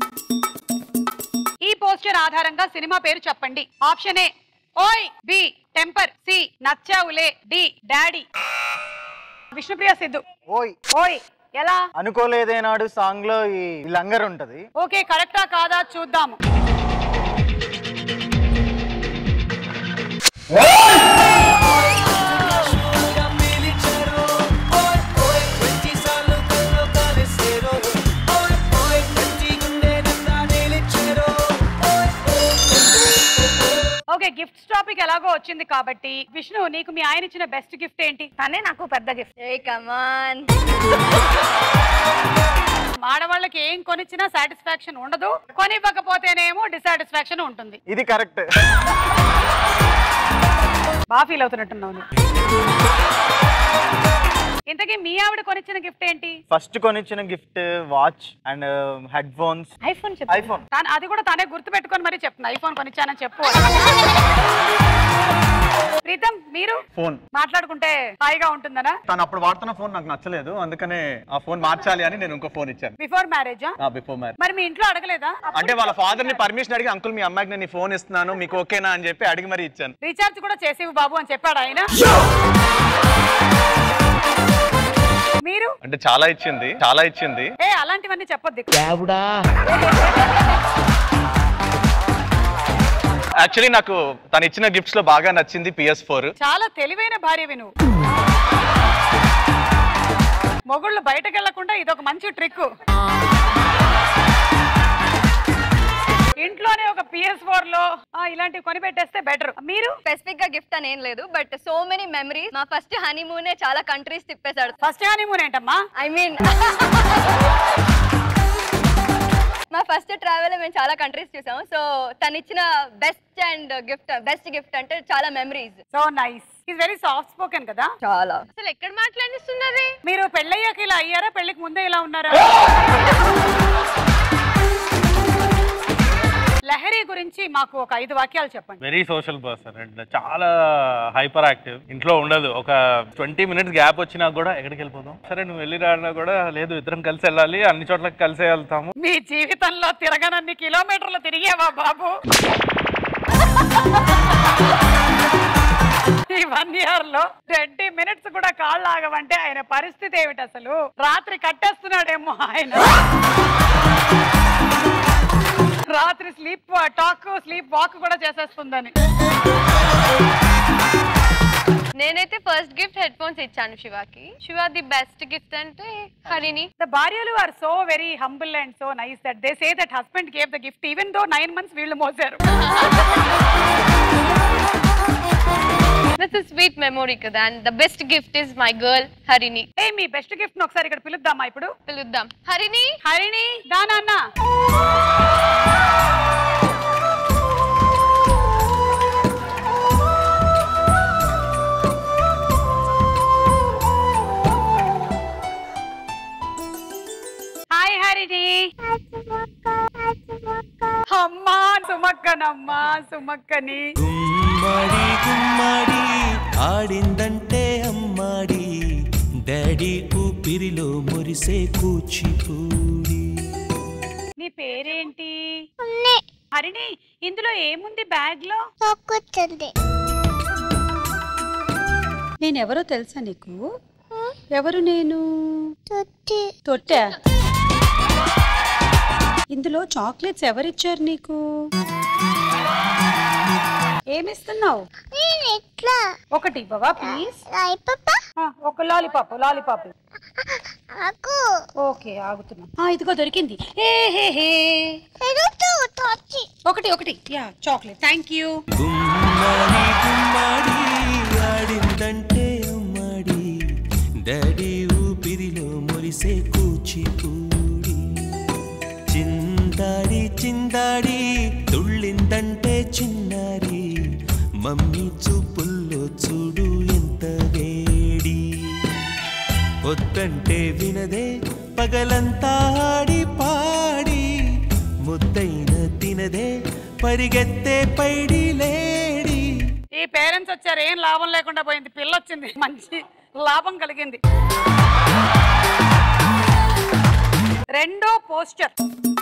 ఈ పోస్టర్ ఆధారంగా సినిమా పేరు చెప్పండి. Option A Oy, B Temper, C Nachavule, D Daddy. Vishnupriya, Siddhu. Oy. Oy ఎలా? అనుకోలేదేనాడు సాంగ్ లో ఈ లంగర్ ఉంటది. ఓకే కరెక్టా కాదా చూద్దాము. ఓకే గిఫ్ట్ టాపిక్ ఎలాగో వచ్చింది కాబట్టి విష్ణు, నీకు మీ ఆయన ఇచ్చిన బెస్ట్ గిఫ్ట్ ఏంటి? తనే నాకు పెద్ద గిఫ్ట్. ఏ కమాన్. ఆడవాళ్ళకి ఏం కొనిచ్చినా సాటిస్ఫాక్షన్ ఉండదు, కొనివ్వకపోతేనేమో డిసాటిస్ఫాక్షన్ ఉంటుంది. ఇది కరెక్ట్. బాగా ఫీల్ అవుతున్నట్టున్నావు. ఇంతకీ మీ ఆవిడ కొనిచ్చిన గిఫ్ట్ ఏంటి? ఫస్ట్ కొనిచ్చిన gift watch and headphones. IPhone. IPhone అది కూడా తనే గుర్తు పెట్టుకొని మరి చెప్తున్నా, ఐఫోన్ కొనిచ్చానని చెప్పు. ప్రీతం మీరు ఫోన్ మాట్లాడుకుంటే హాయిగా ఉంటుందనా? తను అప్పుడు వాడుతున్న ఫోన్ నాకు నచ్చలేదు, అందుకనే ఆ ఫోన్ మార్చాలి అని నేను ఇంకో ఫోన్ ఇచ్చాను. Before marriage? Before marriage. మరి మీ ఇంట్లో అడగలేదా? అంటే వాళ్ళ ఫాదర్ ని పర్మిషన్ అడిగి, అంకుల్ మీ అమ్మాయికి నేను ఫోన్ ఇస్తున్నాను, మీకు ఓకేనా అని చెప్పి అడిగి మరి ఇచ్చాను. రీఛార్జ్ కూడా చేసేవి బాబు అని చెప్పాడు ఆయన. మీరు అంటే చాలా ఇచ్చింది. అలాంటివన్నీ చెప్పొద్దు. యాక్చువల్లీ నాకు తను ఇచ్చిన గిఫ్ట్స్ లో బాగా నచ్చింది PS4. చాలా తెలివైన భార్యవి నువ్వు. మొగుళ్ళు బయటకు వెళ్లకుండా ఇదొక మంచి ట్రిక్. ఇంట్లోనే ఒక PS4 లో ఇలాంటివి కొని పెట్టేస్తే బెటర్. మీరు స్పెసిఫిక్ గా గిఫ్ట్ అని ఏం లేదు, బట్ సో మెనీ మెమరీస్. మా ఫస్ట్ హనీమూన్ చాలా కంట్రీస్ తిప్పేశాడు. ఫస్ట్ హనీమూన్ ఏంటమ్మా? ఐ మీన్ మా ఫస్ట్ ట్రావెల్ మేము చాలా కంట్రీస్ చూసాం. సో తను ఇచ్చిన బెస్ట్ గిఫ్ట్ అంటే చాలా memories. So nice. Is very soft spoken కదా. చాలా. అసలు ఎక్కడ మాట్లాడిస్తున్నది? మీరు పెళ్ళయ్యాక ఇలా అయ్యారా, పెళ్లికి ముందే ఇలా ఉన్నారా? లహరి గురించి మాకు ఒక 5 వాక్యాలు చెప్పండి. వెరీ సోషల్ పర్సన్ అండ్ చాలా హైపర్ యాక్టివ్. ఇంట్లో ఉండదు. ఒక 20 మినిట్స్ గ్యాప్ వచ్చినా కూడా ఎక్కడికి వెళ్ళిపోతాం, సరే నువ్వు వెళ్ళి రాడినా కూడా లేదు, ఇద్దరం కలిసి వెళ్ళాలి, అన్ని చోట్లకి కలిసే వెళ్తాము. మీ జీవితంలో తిరగనన్ని కిలోమీటర్లు తిరిగేవా బాబు? ఈ 1 year లో 20 మినిట్స్ కూడా కాళ్ళు ఆగవంటే ఆయన పరిస్థితి ఏమిటి అసలు? రాత్రి కట్టేస్తున్నాడేమో ఆయన. రాత్రి స్లీప్ వాక్ కూడా చేసేస్తుందని. నేనైతే ఫస్ట్ గిఫ్ట్ హెడ్ ఫోన్స్ ఇచ్చాను శివాకి. శివ ది బెస్ట్ గిఫ్ట్ అంటే హరిని. The భార్యలు are so very humble and so nice that they say that husband gave the gift even though 9 months వీళ్ళు మోసారు. That's a sweet memory కదా. And the best gift is my girl హరిని. మీ best gift ని ఒకసారి ఇక్కడ పిలుద్దామా? ఇప్పుడు పిలుద్దాం. హరిని దానా అన్న. హాయ్ హరిని. అమ్మా సుమక్కనమ్మా, సుమక్కని. గుమ్మడి గుమ్మడి ఆడిందంటే అమ్మాడి, డాడీ ఊపిరిలో మురిసే కూచిపూడి. నీ పేరేంటి? హరిని, ఇందులో ఏముంది బ్యాగ్ లో? నేనెవరో తెలుసా నీకు? ఎవరు నేను? తొట్టె. ఇందులో చాక్లెట్స్ ఎవరిచ్చారు నీకు? ఏమిస్తున్నావు? ఒకటి ఇవ్వవా ప్లీజ్? ఒక లాలీపాప్. ఓకే ఆగుతున్నా. ఇదిగో దొరికింది. ఒకటి యా చాక్లెట్. Thank you. గుమ్మడి గుమ్మడి ఆడిందంటే అమ్మాడి, డాడీ ఊపిరిలో మురిసే కూచిపూడి. చిందాడి చిందాడి తుళ్ళిందంటే చిన్నారి, మమ్మీ చూపుల్లో చూడు ఎంత వేడి. వద్దంటే వినదే పగలంతా ఆడి పాడి, ముద్దైన తినదే పరిగెత్తే పైడి లేడి. ఈ పేరెంట్స్ వచ్చారు, ఏం లాభం లేకుండా పోయింది. పిల్ల వచ్చింది, మంచి లాభం కలిగింది. రెండో పోస్టర్.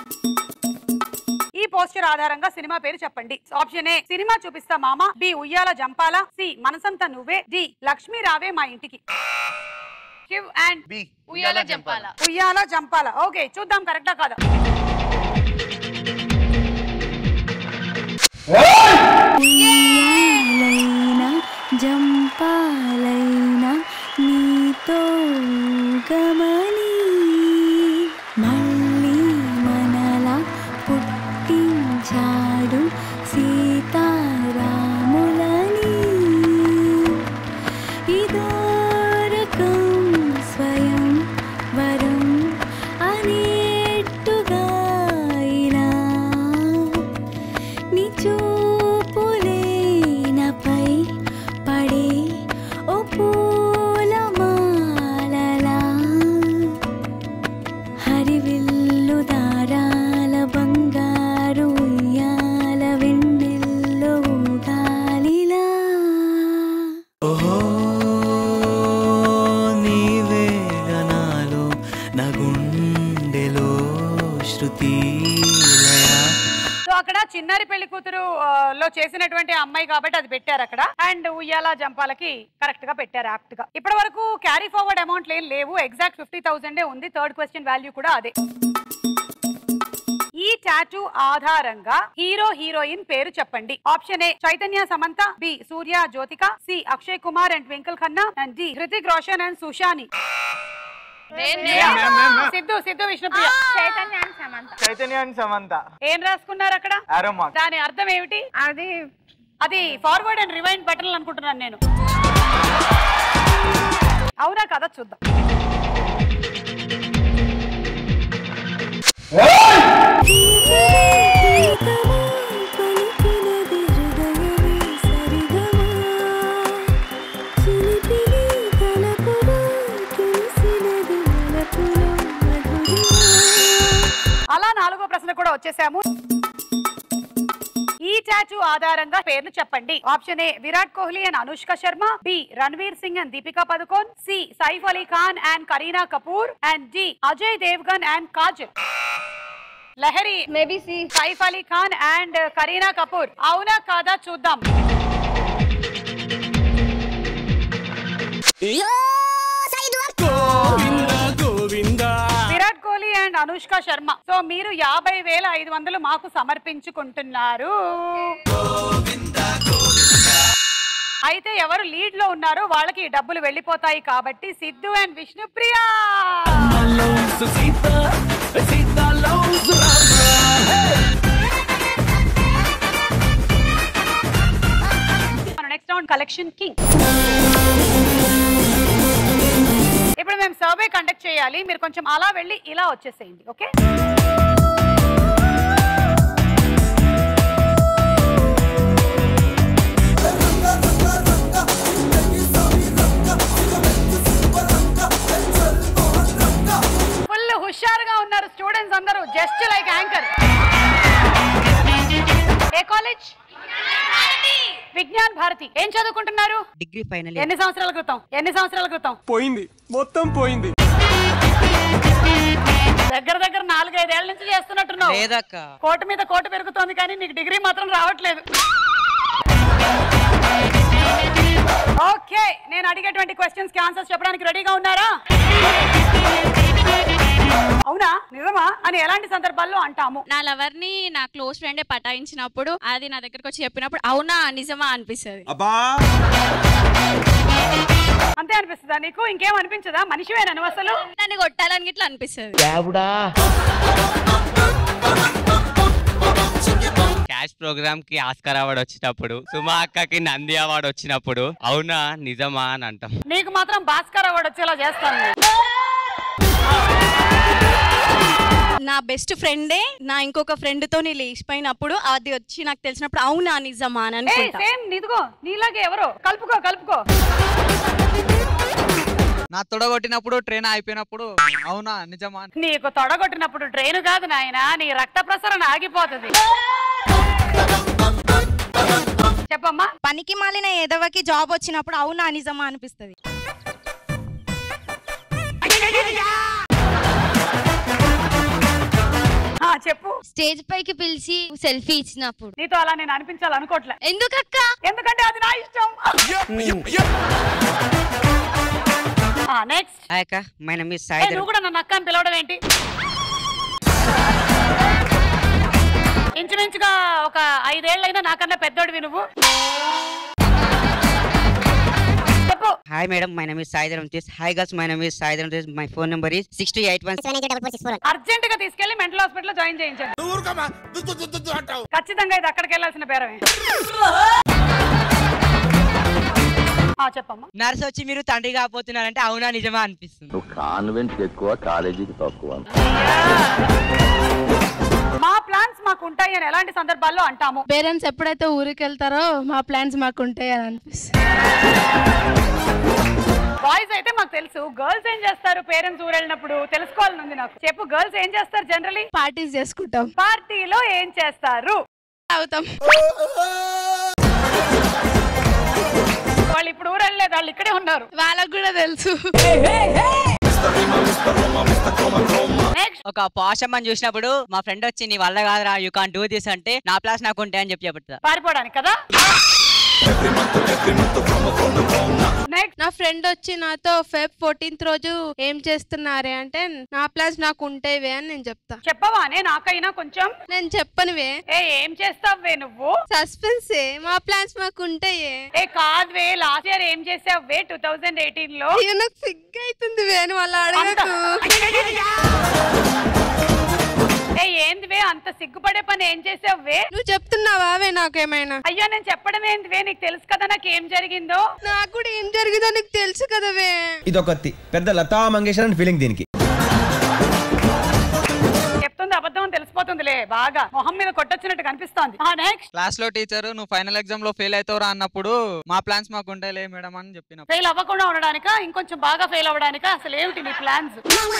ఈ పోస్టర్ ఆధారంగా సినిమా పేరు చెప్పండి. ఆప్షన్ ఏ సినిమా చూపిస్తా మామ, బి ఉయ్యాల జంపాల, సి మనసంతా నువ్వే, డి లక్ష్మీ రావే మా ఇంటికి. అండ్ బి ఉయ్యాల జంపాల. ఉయ్యాల జంపాల. ఓకే చూద్దాం కరెక్టా కాదా. జంపాలైనా నీతో గమని, మళ్ళీ మనలా పుట్టించాడు సీతారాములని. ఇదో రకం స్వయం వరం అనే నీ చూపులే నాపై పడే ఓ పూలమాలలా హరివిల్లు దారాల బంగారు ఉయ్యాల వెన్నెల్లో గాలిలా ఓహో నీవే గనాలు నా గుండెలో శృతి సో అక్కడ చిన్నారి పెళ్లి కూతురు లో చేసినటువంటి అమ్మాయి కాబట్టి అది పెట్టారు అక్కడ. అండ్ ఉయ్యాల జంపాలకి కరెక్ట్ గా పెట్టారు యాప్ట్ గా. ఇప్పటి వరకు క్యారీ ఫార్వర్డ్ అమౌంట్ ఏం లేవు, ఎగ్జాక్ట్ 50,000 ఉంది. థర్డ్ క్వశ్చన్ వాల్యూ కూడా అదే. ఈ టాటూ ఆధారంగా హీరో హీరోయిన్ పేరు చెప్పండి. Option A Chaitanya Samantha, B Surya Jyothika, C Akshay Kumar and Twinkle Khanna, and D Hrithik Roshan and Sussanne. Siddhu Vishnupriya. Chaitanya and Samantha. ఏం రాసుకున్నారు అక్కడ? Arrow mark. దాని అర్థం ఏమిటి? అది ఫార్వర్డ్ అండ్ రివైండ్ బటన్ అనుకుంటున్నాను నేను. అవునా కదా చూద్దాం. అలా నాలుగో ప్రశ్న కూడా వచ్చేసాము. ఈ టాటూ ఆధారంగా పేర్లు చెప్పండి. Option A Virat Kohli and Anushka Sharma, B Ranveer Singh and Deepika Padukone, C Saif Ali Khan and Kareena Kapoor, and D Ajay Devgn and Kajol. Lahari. Maybe C Saif Ali Khan and Kareena Kapoor. అవునా కాదా చూద్దాం. విరాట్ కోహ్లీ అండ్ అనుష్క శర్మ. సో మీరు 50,500 మాకు సమర్పించుకుంటున్నారు. అయితే ఎవరు లీడ్ లో ఉన్నారో వాళ్ళకి డబ్బులు వెళ్ళిపోతాయి కాబట్టి సిద్ధు అండ్ విష్ణుప్రియ. మన నెక్స్ట్ రౌండ్ కలెక్షన్ కింగ్. ఇప్పుడు మేము సర్వే కండక్ట్ చేయాలి. మీరు కొంచెం అలా వెళ్ళి ఇలా వచ్చేసేయండి. ఓకే, ఫుల్ హుషారుగా ఉన్నారు స్టూడెంట్స్ అందరూ, జస్ట్ లైక్ యాంకర్. ఏ కాలేజ్? విజ్ఞాన్ భారతి. ఏం చదువుకుంటున్నారు? Degree final. ఎన్ని సంవత్సరాల క్రితం? పోయింది, మొత్తం పోయింది. దగ్గర 4-5 ఏళ్ల నుంచి చేస్తున్నట్టున్నావు. కోటు మీద కోటు పెరుగుతోంది కానీ నీకు డిగ్రీ మాత్రం రావట్లేదు. ఓకే, నేను అడిగేటువంటి క్వశ్చన్స్ కి ఆన్సర్స్ చెప్పడానికి రెడీగా ఉన్నారా? అవునా నిజమా అని ఎలాంటి సందర్భాల్లో అంటాము? నా లవర్ ని నా క్లోజ్ ఫ్రెండే పటాయించినప్పుడు అది నా దగ్గరకు వచ్చి చెప్పినప్పుడు అవునా నిజమా అనిపిస్తుంది. అంతే అనిపిస్తుందా నీకు? ఇంకేం అనిపించదా? మనిషివేనా నువ్వు అసలు? నన్ను కొట్టాలని ఇట్లా అనిపిస్తుంది. క్యాష్ ప్రోగ్రామ్ కి ఆస్కార్ అవార్డు వచ్చినప్పుడు, సుమా అక్కకి నంది అవార్డు వచ్చినప్పుడు అవునా నిజమా అని అంటాం. నీకు మాత్రం భాస్కర్ అవార్డు వచ్చేలా చేస్తాను. నా బెస్ట్ ఫ్రెండే నా ఇంకొక ఫ్రెండ్ తో నీ లేచిపోయినప్పుడు అది వచ్చి నాకు తెలిసినప్పుడు అవునా నిజమా అని అనుకుంటా. సేమ్ నీదిగో నీలాగే ఎవరో కలుపుకో. నా తొడగొట్టినప్పుడు ట్రైన్ అయిపోయినప్పుడు అవునా నిజమా? నీకు తొడగొట్టినప్పుడు ట్రైన్ కాదు నాయనా, నీ రక్త ప్రసరణ ఆగిపోతుంది. చెప్పమ్మా. పనికి మాలిన ఎదవకి జాబ్ వచ్చినప్పుడు అవునా నిజమా అనిపిస్తుంది. చెప్పు. స్టేజ్ పైకి పిలిచి సెల్ఫీ ఇచ్చినప్పుడు. నీతో అలా నేను అనిపించాలనుకోవట్లే. ఎందుకక్క? ఎందుకంటే అది నా ఇష్టం. నెక్స్ట్. నువ్వు కూడా నన్ను అక్క అని పిలవడం ఏంటి? ఇంచుమించుగా ఒక 5 ఏళ్ళైనా నాకన్నా పెద్దోడివి నువ్వు. Hi madam, my name is Siddu. Hi girls, my name is Siddu. My phone number is 6281. Urgent గా తీసుకెళ్లి మెంటల్ హాస్పిటల్ జాయిన్ చేయించండి. ఖచ్చితంగా ఇది అక్కడికి వెళ్ళాల్సిన పేరమే. చెప్పమ్మా. నర్స్ వచ్చి మీరు తండ్రి కాకపోతున్నారంటే అవునా నిజమా అనిపిస్తుంది. నువ్వు కాన్వెంట్ ఎక్కువ, కాలేజీకి తక్కువ. మా ప్లాన్స్ మాకు ఉంటాయి అని ఎలాంటి సందర్భాల్లో అంటాము? పేరెంట్స్ ఎప్పుడైతే ఊరికి వెళ్తారో మా ప్లాన్స్ మాకు ఉంటాయి అని అనిపిస్తుంది. బాయ్స్ అయితే మాకు తెలుసు, గర్ల్స్ ఏం చేస్తారు పేరెంట్స్ ఊరు వెళ్ళినప్పుడు? తెలుసుకోవాలని ఉంది నాకు. చెప్పు, గర్ల్స్ ఏం చేస్తారు జనరలీ? పార్టీస్ చేసుకుంటాం. పార్టీలో ఏం చేస్తారు? అవుతాం. వాళ్ళు ఇప్పుడు ఊరు వెళ్ళలేదు, వాళ్ళు ఇక్కడే ఉన్నారు, వాళ్ళకు కూడా తెలుసు. ఒక పాషమ్మని చూసినప్పుడు మా ఫ్రెండ్ వచ్చి నీ వల్ల కాదురా యూ కాన్ డూ దిస్ అంటే నా ప్లాస్ నాకు ఉంటాయి అని చెప్పి చెప్తా. పారిపోవడానికి కదా. నా ఫ్రెండ్ వచ్చి నాతో ఫెబ్ 14th రోజు ఏం చేస్తున్నారే అంటే నా ప్లాన్స్ నాకు ఉంటాయివే అని నేను చెప్తా. చెప్పవా? నాకైనా కొంచెం. నేను చెప్పనువే. ఏం చేస్తావే నువ్వు? సస్పెన్స్. మా ప్లాన్స్ మాకు ఉంటాయే. కాదువే, లాస్ట్ ఇయర్ ఏం చేసావే 2018 లో? నాకు సిగ్గు అవుతుంది వేను వాళ్ళ అడగకు. ఏందివే అంత సిగ్గుపడే పని ఏం చేసావే? నువ్వు చెప్తున్నావా నాకేమైనా? అయ్యో నేను చెప్పడం ఏందివే, నీకు తెలుసు కదా నాకు ఏం జరిగిందో. నాకు కూడా ఏం జరిగిందో నీకు తెలుసు కదవే. ఇదొకటి పెద్ద లతా మంగేష్కర్ ఫీలింగ్ దీనికి. చెప్తుంది అబద్ధం అని తెలిసిపోతుందిలే, బాగా మొహం మీద కొట్టొచ్చినట్టు కనిపిస్తోంది. నెక్స్ట్ క్లాస్ లో టీచర్ నువ్వు ఫైనల్ ఎగ్జామ్ లో ఫెయిల్ అవుతావురా అన్నప్పుడు మా ప్లాన్స్ మాకు ఉంటాయిలే మేడం అని చెప్పిన. ఫెయిల్ అవ్వకుండా ఉండడానికా, ఇంకొంచెం బాగా ఫెయిల్ అవ్వడానికా? అసలు ఏమిటి నీ ప్లాన్స్?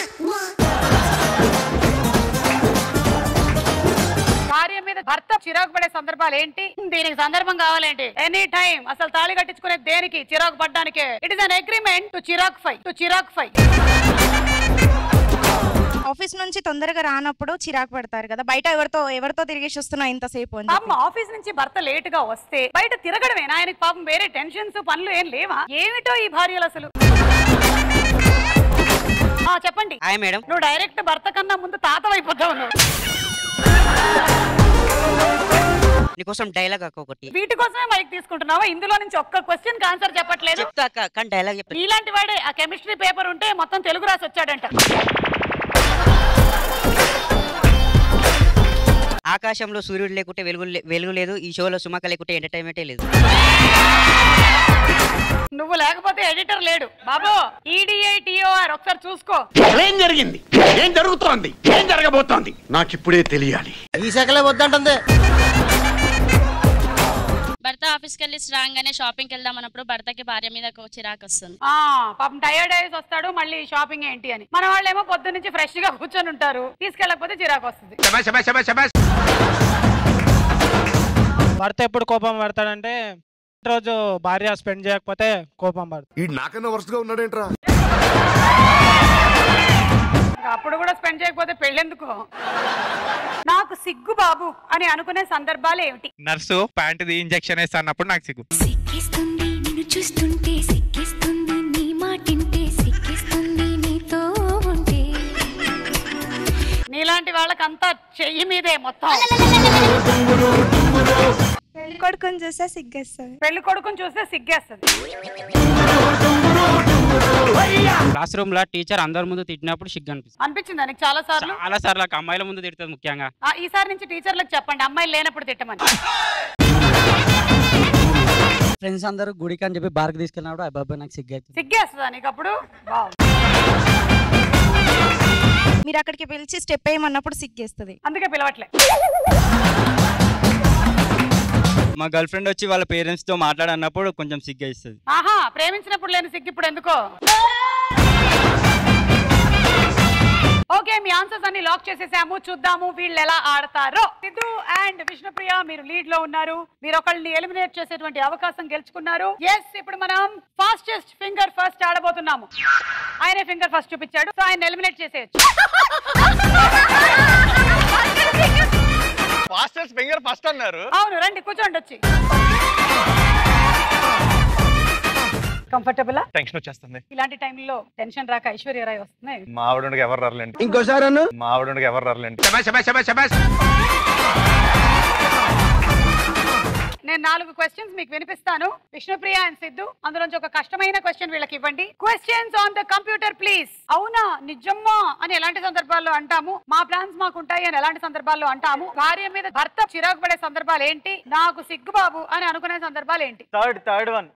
భార్య మీద భర్త చిరాకు పడే సందర్భాలు ఏంటి? దీనికి సందర్భం కావాలేంటి? Any time. అసలు తాళి కట్టించుకునే దేనికి? చిరాకు పడ్డానికే. It is an agreement to చిరాకు ఫై. ఆఫీస్ నుంచి తొందరగా రానప్పుడు చిరాకు పడతారు కదా, బయట ఎవరితో తిరిగేసి వస్తున్నా ఇంతసేపు అని. ఆఫీస్ నుంచి భర్త లేట్ గా వస్తే బయట తిరగడమేనా? ఆయనకి పాపం వేరే టెన్షన్స్ పనులు ఏం లేవా? ఏమిటో ఈ భార్యలు అసలు. చెప్పండి. మేడం, నువ్వు డైరెక్ట్ భర్త కన్నా ముందు తాతవైపోతావు నువ్వు. నీకోసం డైలాగ్ ఒకటి. వీటి కోసమే మైక్ తీసుకుంటున్నావా? ఇందులో నుంచి ఒక్క క్వశ్చన్ కి ఆన్సర్ చెప్పట్లేదు. డైలాగ్ చెప్పు. ఇలాంటి వాడే ఆ కెమిస్ట్రీ పేపర్ ఉంటే మొత్తం తెలుగు రాసి వచ్చాడంట. ఆకాశంలో సూర్యుడు లేకుంటే వెలుగు లేదు, ఈ షోలో సుమక లేకుంటే ఎంటర్టైన్మెంటే లేదు. నువ్వు లేకపోతే ఎడిటర్ లేడు బాబు. EDITOR ఒకసారి చూసుకో. ఏం జరిగింది, ఏం జరుగుతోంది, ఏం జరగబోతోంది నాకు ఇప్పుడే తెలియాలి. ఈ శాఖలే వద్దంటుంది. భర్త ఆఫీస్కి వెళ్ళి రాగానే షాపింగ్కి వెళ్దాం అన్నప్పుడు భర్తకి భార్య మీద చిరాకు వస్తుంది. పాపం టైర్డ్ అయ్యేసి వస్తాడు, మళ్ళీ షాపింగ్ ఏంటి అని. మన వాళ్ళేమో పొద్దు నుంచి ఫ్రెష్ గా కూర్చొని ఉంటారు, తీసుకెళ్ళకపోతే చిరాకు వస్తుంది. భర్త ఎప్పుడు కోపం పడతాడంటే రోజు భార్య స్పెండ్ చేయకపోతే కోపం పడతాడు. ఈ నాకన్నా వరుసగా ఉన్నాడేంట్రా? అప్పుడు కూడా స్పెండ్ చేయకపోతే పెళ్ళెందుకు? నాకు సిగ్గు బాబు అని అనుకునే సందర్భాలు ఏమిటి? నర్సు ప్యాంట్ ఇంజెక్షన్ వేస్తా అన్నప్పుడు నాకు సిగ్గు. సిక్కిస్తుంది నిన్ను చూస్తుంటే, సిక్కిస్తుంది నీ మాటింటే, సిక్కిస్తుంది నీతో ఉంటే. నీలాంటి వాళ్ళకంతా చెయ్యి మీదే మొత్తం. పెళ్లి కొడుకుని చూస్తే సిగ్గేస్తుంది. పెళ్లి కొడుకుని చూస్తే సిగ్గేస్తుంది. క్లాస్ రూమ్ లో టీచర్ అందరి ముందు తిట్టినప్పుడు సిగ్గు అనిపించింది నీకు? చాలా సార్లు. చాలా సార్లు అమ్మాయిల ముందు తిడుతుంది ముఖ్యంగా. ఈసారి నుంచి టీచర్లకు చెప్పండి అమ్మాయిలు లేనప్పుడు తిట్టమని. ఫ్రెండ్స్ అందరూ గుడికి అని చెప్పి బార్కి తీసుకెళ్ళినప్పుడు అబ్బాయి నాకు సిగ్గేస్తుందా నీకు అప్పుడు? మీరు అక్కడికి పిలిచి స్టెప్ వేయమన్నప్పుడు సిగ్గేస్తుంది, అందుకే పిలవట్లే. మా గర్ల్ ఫ్రెండ్ వచ్చి వాళ్ళ పేరెంట్స్ తో మాట్లాడన్నప్పుడు కొంచెం సిగ్గేస్తుంది. ఆహా, ప్రేమించినప్పుడు లేని సిగ్గు ఇప్పుడు ఎందుకో? ఓకే, మీ ఆన్సర్స్ అన్ని లాక్ చేసేసాము. చూద్దాము వీళ్ళు ఎలా ఆడతారో. సిద్ధు అండ్ విష్ణుప్రియ మీరు లీడ్ లో ఉన్నారు. మీరు ఒకళ్ళని ఎలిమినేట్ చేసేటువంటి అవకాశం గెలుచుకున్నారు. ఎస్, ఇప్పుడు మనం ఫాస్టెస్ట్ ఫింగర్ ఫస్ట్ ఆడబోతున్నాము. ఆయనే ఫింగర్ ఫస్ట్ చూపించాడు, సో ఆయన ఎలిమినేట్ చేసేయచ్చు. ఫాస్టెస్ట్ ఫింగర్ ఫస్ట్ అన్నారు. అవును, రండి కూర్చోండి వచ్చి. కంఫర్టబుల్? టెన్షన్ వచ్చేస్తుంది. ఇలాంటి టైంలో టెన్షన్ రాక ఐశ్వర్య రాయ్ వస్తుంది. మా ఆవిడకి ఎవరు రారులేండి. ఇంకోసారి మా ఆవిడకి ఎవరు రారులేండి. నేను 4 క్వశ్చన్స్ మీకు వినిపిస్తాను. విష్ణుప్రియ అండ్ సిద్ధు, అందులోంచి ఒక కష్టమైన క్వశ్చన్ వీళ్ళకి ఇవ్వండి. Questions on the computer please. అవునా నిజమ్మా అని ఎలాంటి సందర్భాల్లో అంటాము? మా ప్లాన్స్ మాకు ఉంటాయి అని ఎలాంటి సందర్భాల్లో అంటాము? భార్య మీద భర్త చిరాకు పడే సందర్భాలు ఏంటి? నాకు సిగ్గు బాబు అని అనుకునే సందర్భాలు ఏంటి? Third one.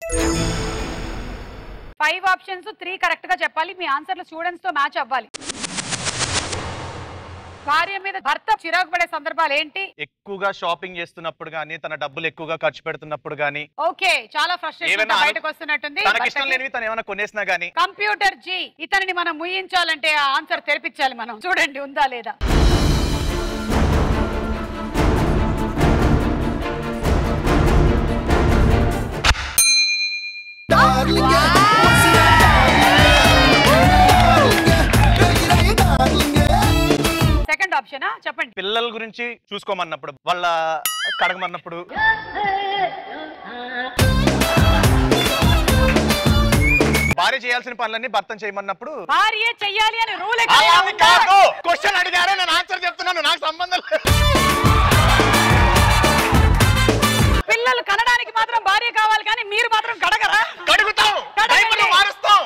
5 ఆప్షన్స్, 3 కరెక్ట్ గా చెప్పాలి. మీ ఆన్సర్లు స్టూడెంట్స్ తో మ్యాచ్ అవ్వాలి. భార్య మీద భర్త చిరాకు పడే సందర్భాలు ఏంటి? ఎక్కువగా షాపింగ్ చేస్తున్నప్పుడు గానీ, తన డబ్బులు ఎక్కువగా ఖర్చు పెడుతున్నప్పుడు గానీ, ఓకే చాలా ఫ్రస్ట్రేషన్ బయటకు వస్తున్నట్టుంది. తనకి ఇష్టం లేనివి తను ఏమైనా కొనేసినా గానీ. కంప్యూటర్ జీ ఇతనిని మనం ముయించాలంటే ఆ ఆన్సర్ తెరిపించాలి మనం. చూడండి ఉందా లేదా. సెకండ్ ఆప్షన్ చెప్పండి. పిల్లల గురించి చూసుకోమన్నప్పుడు, వాళ్ళ కడగమన్నప్పుడు, భార్య చేయాల్సిన పనులన్నీ భర్తను చేయమన్నప్పుడు. భార్య చెయ్యాలి అని రూల్ కాదు. క్వశ్చన్ అడిగారు, నేను ఆన్సర్ చెప్తున్నాను, నాకు సంబంధం లేదు. పిల్లలు కనడానికి మాత్రం భార్య కావాలి కానీ మీరు మాత్రం కడగరా? కడుగుతాం, మారుస్తాం.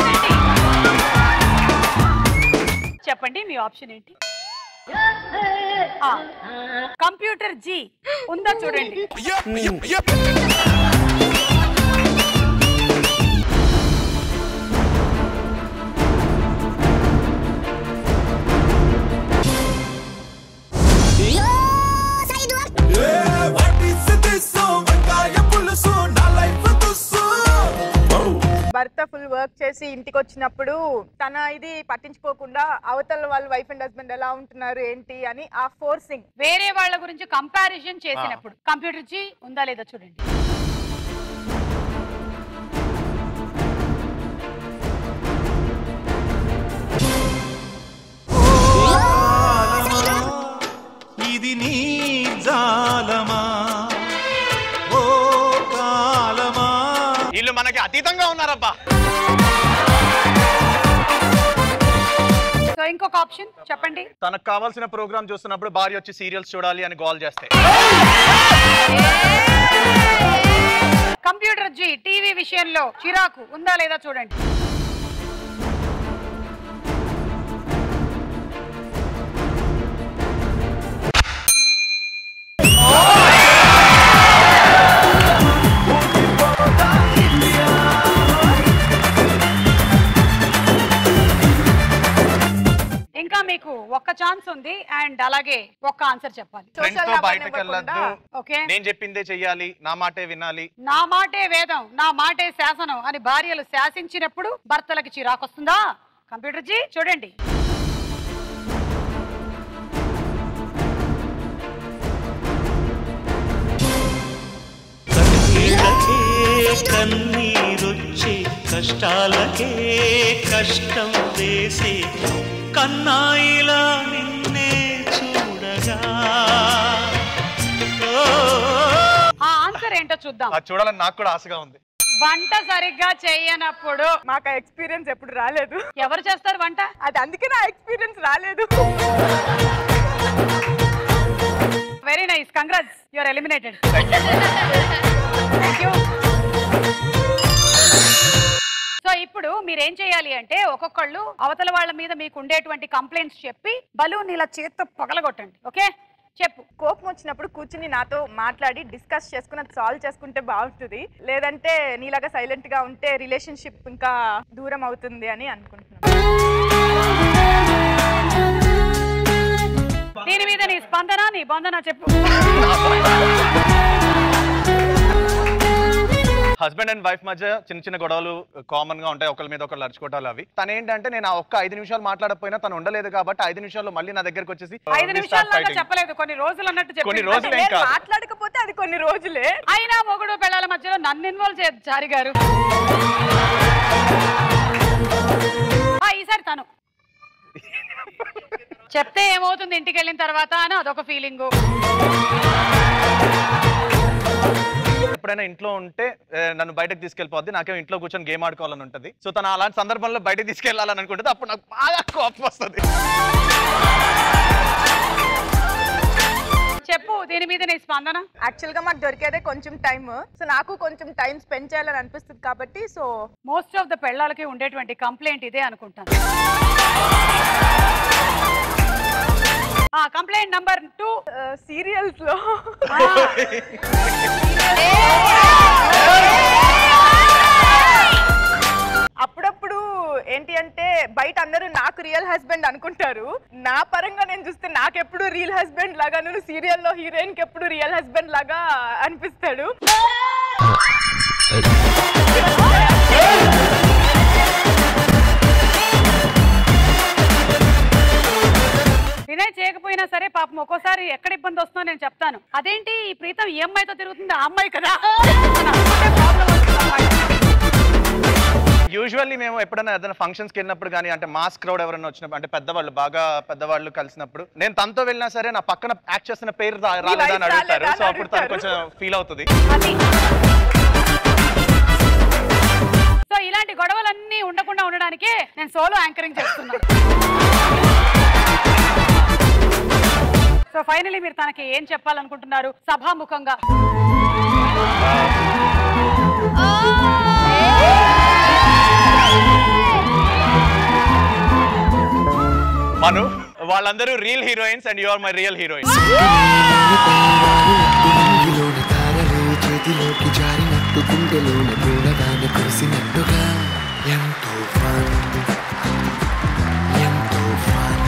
చెప్పండి మీ ఆప్షన్ ఏంటి? కంప్యూటర్ జీ ఉందా చూడండి. భర్త ఫుల్ వర్క్ చేసి ఇంటికి వచ్చినప్పుడు తన ఇది పట్టించుకోకుండా అవతల వాళ్ళ వైఫ్ అండ్ హస్బెండ్ ఎలా ఉంటున్నారు ఏంటి అని ఆ ఫోర్సింగ్, వేరే వాళ్ళ గురించి కంపారిజన్ చేసినప్పుడు కంప్యూటర్ జీ ఉందా లేదా చూడండి. ఇది నీ జాలమా ఓ కాలమా. వీళ్ళు మనకి అతీతంగా ఉన్నారబ్బా. సో ఇంకొక ఆప్షన్ చెప్పండి. తనకు కావాల్సిన ప్రోగ్రామ్ చూస్తున్నప్పుడు భార్య వచ్చి సీరియల్స్ చూడాలి అని గోల్ చేస్తే. కంప్యూటర్ జీ టీవీ విషయంలో చిరాకు ఉందా లేదా చూడండి. ఇంకా మీకు ఒక్క ఛాన్స్ ఉంది అండ్ అలాగే ఒక్క ఆన్సర్ చెప్పాలి. బయటకు వెళ్ళొద్దు, నేను చెప్పిందే చెయ్యాలి, నా మాటే వినాలి, నా మాటే వేదం, నా మాటే శాసనం అని భార్యలు శాసించినప్పుడు భర్తలకి చిరాకు వస్తుందా? కంప్యూటర్ జీ చూడండి. కన్నీరొచ్చే కష్టాలకే కష్టం వేసే కన్నాయిలా నిన్నే చూడగా. ఆ ఆన్సర్ ఏంటో చూద్దాం. చూడాలని నాకు కూడా ఆశగా ఉంది. వంట సరిగ్గా చెయ్యనప్పుడు. మాకు ఎక్స్పీరియన్స్ ఎప్పుడు రాలేదు. ఎవరు చేస్తారు వంట? అది అందుకే నా ఎక్స్పీరియన్స్ రాలేదు. Very nice, congrats, you are eliminated. So ఇప్పుడు మీరేం చేయాలి అంటే ఒక్కొక్కళ్ళు అవతల వాళ్ళ మీద మీకు ఉండేటువంటి కంప్లైంట్స్ చెప్పి బలూన్ ఇలా చేత్తో పగలగొట్టండి. ఓకే చెప్పు. కోపం వచ్చినప్పుడు కూర్చుని నాతో మాట్లాడి డిస్కస్ చేసుకుని అది సాల్వ్ చేసుకుంటే బాగుంటుంది, లేదంటే నీలాగా సైలెంట్ గా ఉంటే రిలేషన్షిప్ ఇంకా దూరం అవుతుంది అని అనుకుంటున్నాను. దీని మీద నీ స్పందన, నీ బంధన చెప్పు. హస్బెండ్ అండ్ వైఫ్ మధ్య చిన్న చిన్న గొడవలు కామన్ గా ఉంటాయి, ఒకరి మీద ఒకరు అరుచుకోవటాలు. అవి తను ఏంటంటే నేను ఒక్క 5 నిమిషాలు మాట్లాడకపోయినా తను ఉండలేదు కాబట్టి 5 నిమిషాల్లో మళ్ళీ నా దగ్గరకు వచ్చేసి 5 నిమిషాలు చెప్పలేదు, కొన్ని రోజులు అన్నట్టు కొన్ని రోజులు మాట్లాడకపోతే అది కొన్ని రోజులే. అయినా మొగుడు పిల్లల మధ్యలో నన్ను ఇన్వాల్వ్ చేయదు చారి గారు. ఈసారి తను చెప్తే ఏమవుతుంది ఇంటికి వెళ్ళిన తర్వాత అని అదొక ఫీలింగ్. ఎప్పుడైనా ఇంట్లో ఉంటే నన్ను బయటకు తీసుకెళ్ళిపోద్ది, నాకేమో ఇంట్లో కూర్చొని గేమ్ ఆడుకోవాలని ఉంటుంది. సో తను అలాంటి సందర్భంలో బయటకు తీసుకెళ్లాలని అనుకుంటుంది, అప్పుడు నాకు బాగా కోపం వస్తుంది. చెప్పు దీని మీద నీ స్పందన. యాక్చువల్ గా మాకు దొరికేదే కొంచెం టైం, సో నాకు కొంచెం టైం స్పెండ్ చేయాలని అనిపిస్తుంది కాబట్టి. సో మోస్ట్ ఆఫ్ ద పెళ్ళాలకి ఉండేటువంటి కంప్లైంట్ ఇదే అనుకుంటాను. కంప్లైంట్ నంబర్ 2 సీరియల్స్ లో అప్పుడప్పుడు ఏంటి అంటే బయట అందరూ నా నాకు రియల్ హస్బెండ్ అనుకుంటారు. నా పరంగా నేను చూస్తే నాకెప్పుడు రియల్ హస్బెండ్ లాగా, నేను సీరియల్లో హీరోయిన్ కి ఎప్పుడు రియల్ హస్బెండ్ లాగా అనిపిస్తాడు. వినయ్ చేయకపోయినా సరే పాపం ఒక్కోసారి ఎక్కడ ఇబ్బంది వస్తుందో నేను చెప్తాను. అదేంటి ఈ ప్రీతం ఈ అమ్మాయితో తిరుగుతుంది, ఆ అమ్మాయి కదా. యూజువల్లీ మేము ఎప్పుడైనా ఏదైనా ఫంక్షన్స్ కి వెళ్ళినప్పుడు కానీ అంటే మాస్ క్రౌడ్ ఎవరైనా వచ్చినప్పుడు అంటే పెద్దవాళ్ళు బాగా పెద్దవాళ్ళు కలిసినప్పుడు నేను తనతో వెళ్ళినా సరే నా పక్కన యాక్ట్ చేస్తున్న పేరు రాలేదా అని అడుగుతారు. సో అప్పుడు తను కొంచెం ఫీల్ అవుతుంది. సో ఇలాంటి గొడవలన్నీ ఉండకుండా ఉండడానికే నేను సోలో యాంకరింగ్ చేస్తున్నాను. సో ఫైనలీ మీరు తనకి ఏం చెప్పాలనుకుంటున్నారు సభాముఖంగా? మను, వాళ్ళందరూ real heroines and you are my real heroine. చేతిలోకి జారినట్టు గుండెలోన పూలగాన కురిసినట్టుగా ఎంతో ఫన్, ఎంతో ఫన్.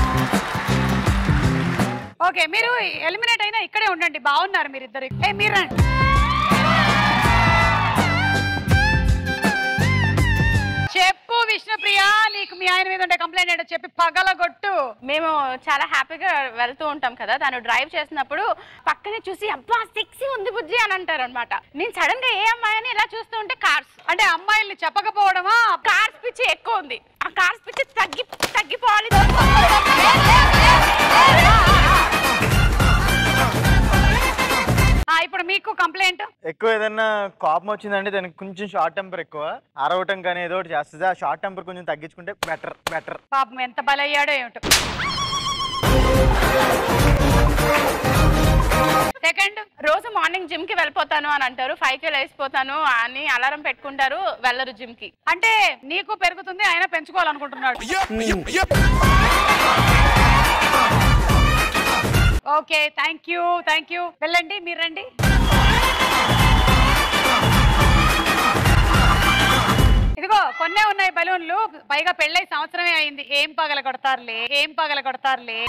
ఓకే, మీరు ఎలిమినేట్ అయినా ఇక్కడే ఉండండి. బాగున్నారు మీరిద్దరు. మీరు రండి. చెప్పు విష్ణుప్రియ, నీకు మీ ఆయన మీద ఉండే కంప్లైంట్ ఏంటో చెప్పి పగలగొట్టు. మేము చాలా హ్యాపీగా వెళ్తూ ఉంటాం కదా, తను డ్రైవ్ చేసినప్పుడు పక్కనే చూసి అబ్బా సెక్సీ ఉంది బుజ్జి అని అంటారు అనమాట. నేను సడన్ గా ఏ అమ్మాయి అని ఇలా చూస్తూ ఉంటే కార్స్, అంటే అమ్మాయిల్ని చెప్పకపోవడమా? కార్స్ పిచ్చి ఎక్కువ ఉంది. ఆ కార్స్ పిచ్చి తగ్గిపోవాలి. ఇప్పుడు మీకు కంప్లైంట్ ఎక్కువ ఏదన్నా కోపం వచ్చిందంటే దానికి కొంచెం షార్ట్ టెంపర్ ఎక్కువ, అరవటం కానీ ఏదో ఒకటి చేస్తుంది. ఆ షార్ట్ టెంపర్ కొంచెం తగ్గించుకుంటే బెటర్. పాపం ఎంత బలయ్యాడో ఏమిటో. సెకండ్ రోజు మార్నింగ్ జిమ్ కి వెళ్ళిపోతాను అని అంటారు, 5కి లేసిపోతాను అని అలారం పెట్టుకుంటారు, వెళ్ళరు జిమ్ కి. అంటే నీకు పెరుగుతుంది, ఆయన పెంచుకోవాలనుకుంటున్నాడు. Okay, thank you. వెళ్ళండి, మీరు రండి. ఇదిగో కొన్నే ఉన్నాయి బలూన్లు, పైగా పెళ్ళై సంవత్సరమే అయింది. ఏం పగల కొడతారులే.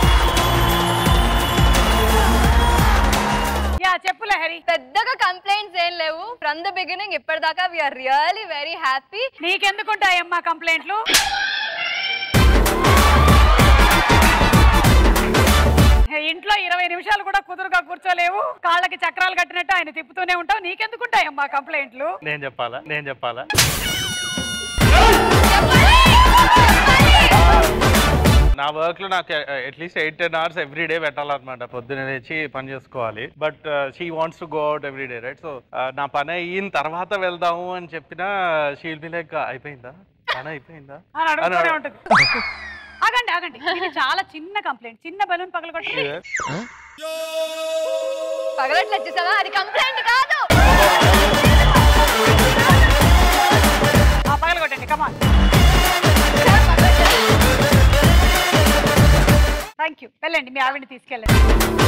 చెప్పు లహరి. పెద్దగా కంప్లైంట్స్ ఏం లేవు. ఫ్రమ్ ద బిగినింగ్ ఇప్పటిదాకా వీఆర్ రియల్లీ వెరీ హ్యాపీ. నీకెందుకుంటాయమ్మా కంప్లైంట్లు? ఇంట్లో 20 నిమిషాలు కూడా కుదురుగా కూర్చోలేవు, కాళ్ళకి చక్రాలు కట్టినట్టు ఆయన తిప్పుతూనే ఉంటావు. నీకెందుకుంటాయమ్మా కంప్లైంట్లు? నేను చెప్పాలా? నా వర్క్ లో నాకు అట్లీస్ట్ 8-10 hours ఎవ్రీ డే పెట్టాలన్నమాట. పొద్దున్న లేచి పని చేసుకోవాలి. But she wants to go out every day, right? So నా పని అయిన తర్వాత వెళ్దాము అని చెప్పినా షీ విల్ బి లైక్ అయిపోయిందా ఆగండి, ఇది చాలా చిన్న కంప్లైంట్. చిన్న బలూన్ పగలగొట్టండి. పగలట్లా చూసావా? అది కంప్లైంట్ కాదు. పగలగొట్టండి, కమాన్. Thank you. వెళ్ళండి, మీ ఆవిడని తీసుకెళ్ళండి.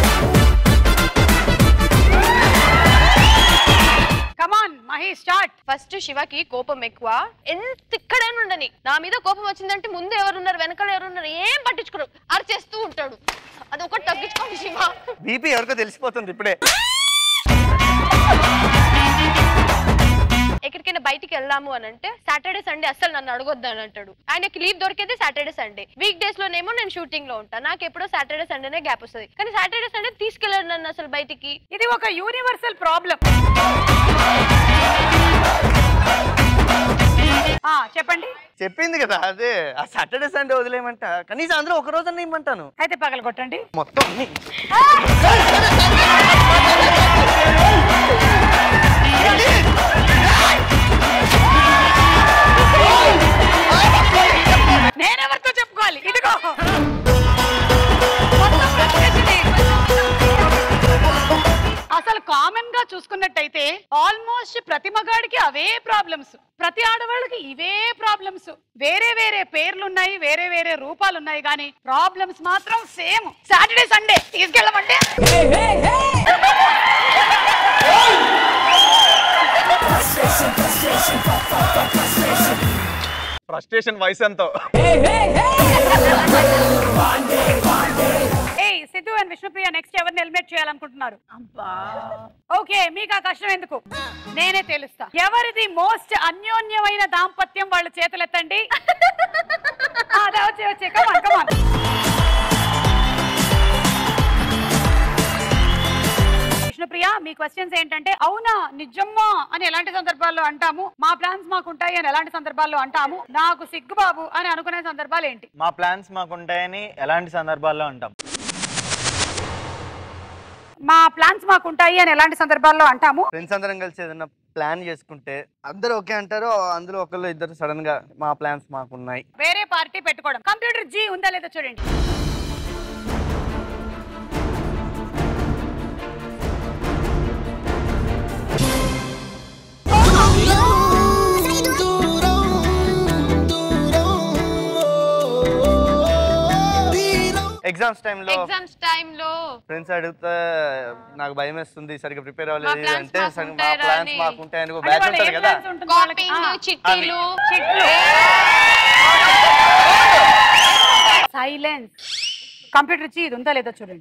Come on Mahi, start. ఫస్ట్ శివకి కోపం ఎక్కువ. ఎంత ఇక్కడైనా ఉండని, నా మీద కోపం వచ్చిందంటే ముందు ఎవరున్నారు వెనకాల ఎవరున్నారు ఏం పట్టించుకోరు, అరిచేస్తూ ఉంటాడు. అది ఒకటి తగ్గించుకోండి శివ. బీపీ ఎవరికో తెలిసిపోతుంది ఇప్పుడే. ఎక్కడికైనా బయటికి వెళ్దాము అని అంటే సాటర్డే సండే అస్సలు నన్ను అడగొద్దు అని అంటాడు. ఆయనకి లీవ్ దొరికేది సాటర్డే సండే. వీక్ డేస్ లోనేమో నేను షూటింగ్ లో ఉంటాను, నాకు ఎప్పుడో సాటర్డే సండేనే గ్యాప్ వస్తుంది. కానీ సాటర్డే సండే తీసుకెళ్ళాడు నన్ను అసలు బయటికి. ఇది ఒక యూనివర్సల్ ప్రాబ్లం. చెప్పండి. చెప్పింది కదా అదే, ఆ సాటర్డే సండే వదిలేయమంట, కనీసం అందరూ ఒక రోజన్నా ఇమ్మంటాను. అయితే పగలగొట్టండి మొత్తం. నేనెవరితో చెప్పుకోవాలి? ఇదిగో అసలు కామన్ గా చూసుకున్నట్టయితే ఆల్మోస్ట్ ప్రతి మగాడికి అవే ప్రాబ్లమ్స్, ప్రతి ఆడవాళ్ళకి ఇవే ప్రాబ్లమ్స్. వేరే వేరే పేర్లున్నాయి, వేరే వేరే రూపాలున్నాయి, కానీ ప్రాబ్లమ్స్ మాత్రం సేమ్. సాటర్డే సండే తీసుకెళ్ళమంటే ఫ్రస్ట్రేషన్ వయసు ఎంతో. సిద్ధు అండ్ విష్ణుప్రియ నెక్స్ట్ ఎవరిని ఎలిమినేట్ చేయాలనుకుంటున్నారు? ఓకే, మీకు ఆ కష్టం ఎందుకు, నేనే తెలుస్తా. ఎవరిది మోస్ట్ అన్యోన్యమైన దాంపత్యం వాళ్ళు చేతులెత్తండి. వచ్చే కమాన్ కమాన్. విష్ణుప్రియ, మీ క్వశ్చన్స్ ఏంటంటే అవునా నిజమ్మా అని ఎలాంటి సందర్భాల్లో అంటాము, మా ప్లాన్స్ మాకుంటాయి అని ఎలాంటి సందర్భాల్లో అంటాము, నాకు సిగ్గుబాబు అని అనుకునే సందర్భాలు ఏంటి? మా ప్లాన్స్ మాకుంటాయని ఎలాంటి సందర్భాల్లో అంటాం? మా ప్లాన్స్ మాకుంటాయి అని ఎలాంటి సందర్భాల్లో అంటాము? ఫ్రెండ్స్ అందరం కలిసి ఏదైనా ప్లాన్ చేసుకుంటే అందరూ ఓకే అంటారు, అందులో ఒకళ్ళు ఇద్దరు సడన్ గా మా ప్లాన్స్ మాకున్నాయి. వేరే పార్టీ పెట్టుకోవడం. కంప్యూటర్ జీ ఉందా లేదా చూడండి. ఎగ్జామ్స్ టైంలో ఫ్రెండ్స్ అడిగితే నాకు భయం వేస్తుంది, సరిగ్గా ప్రిపేర్ అవ్వలేదు అంటే మా ప్లాన్స్ మాకుంటాయని ఒక బ్యాచ్ ఉంటుంది కదా. సైలెన్స్. కంప్యూటర్ జీ ఇది ఉందా లేదా చూడండి.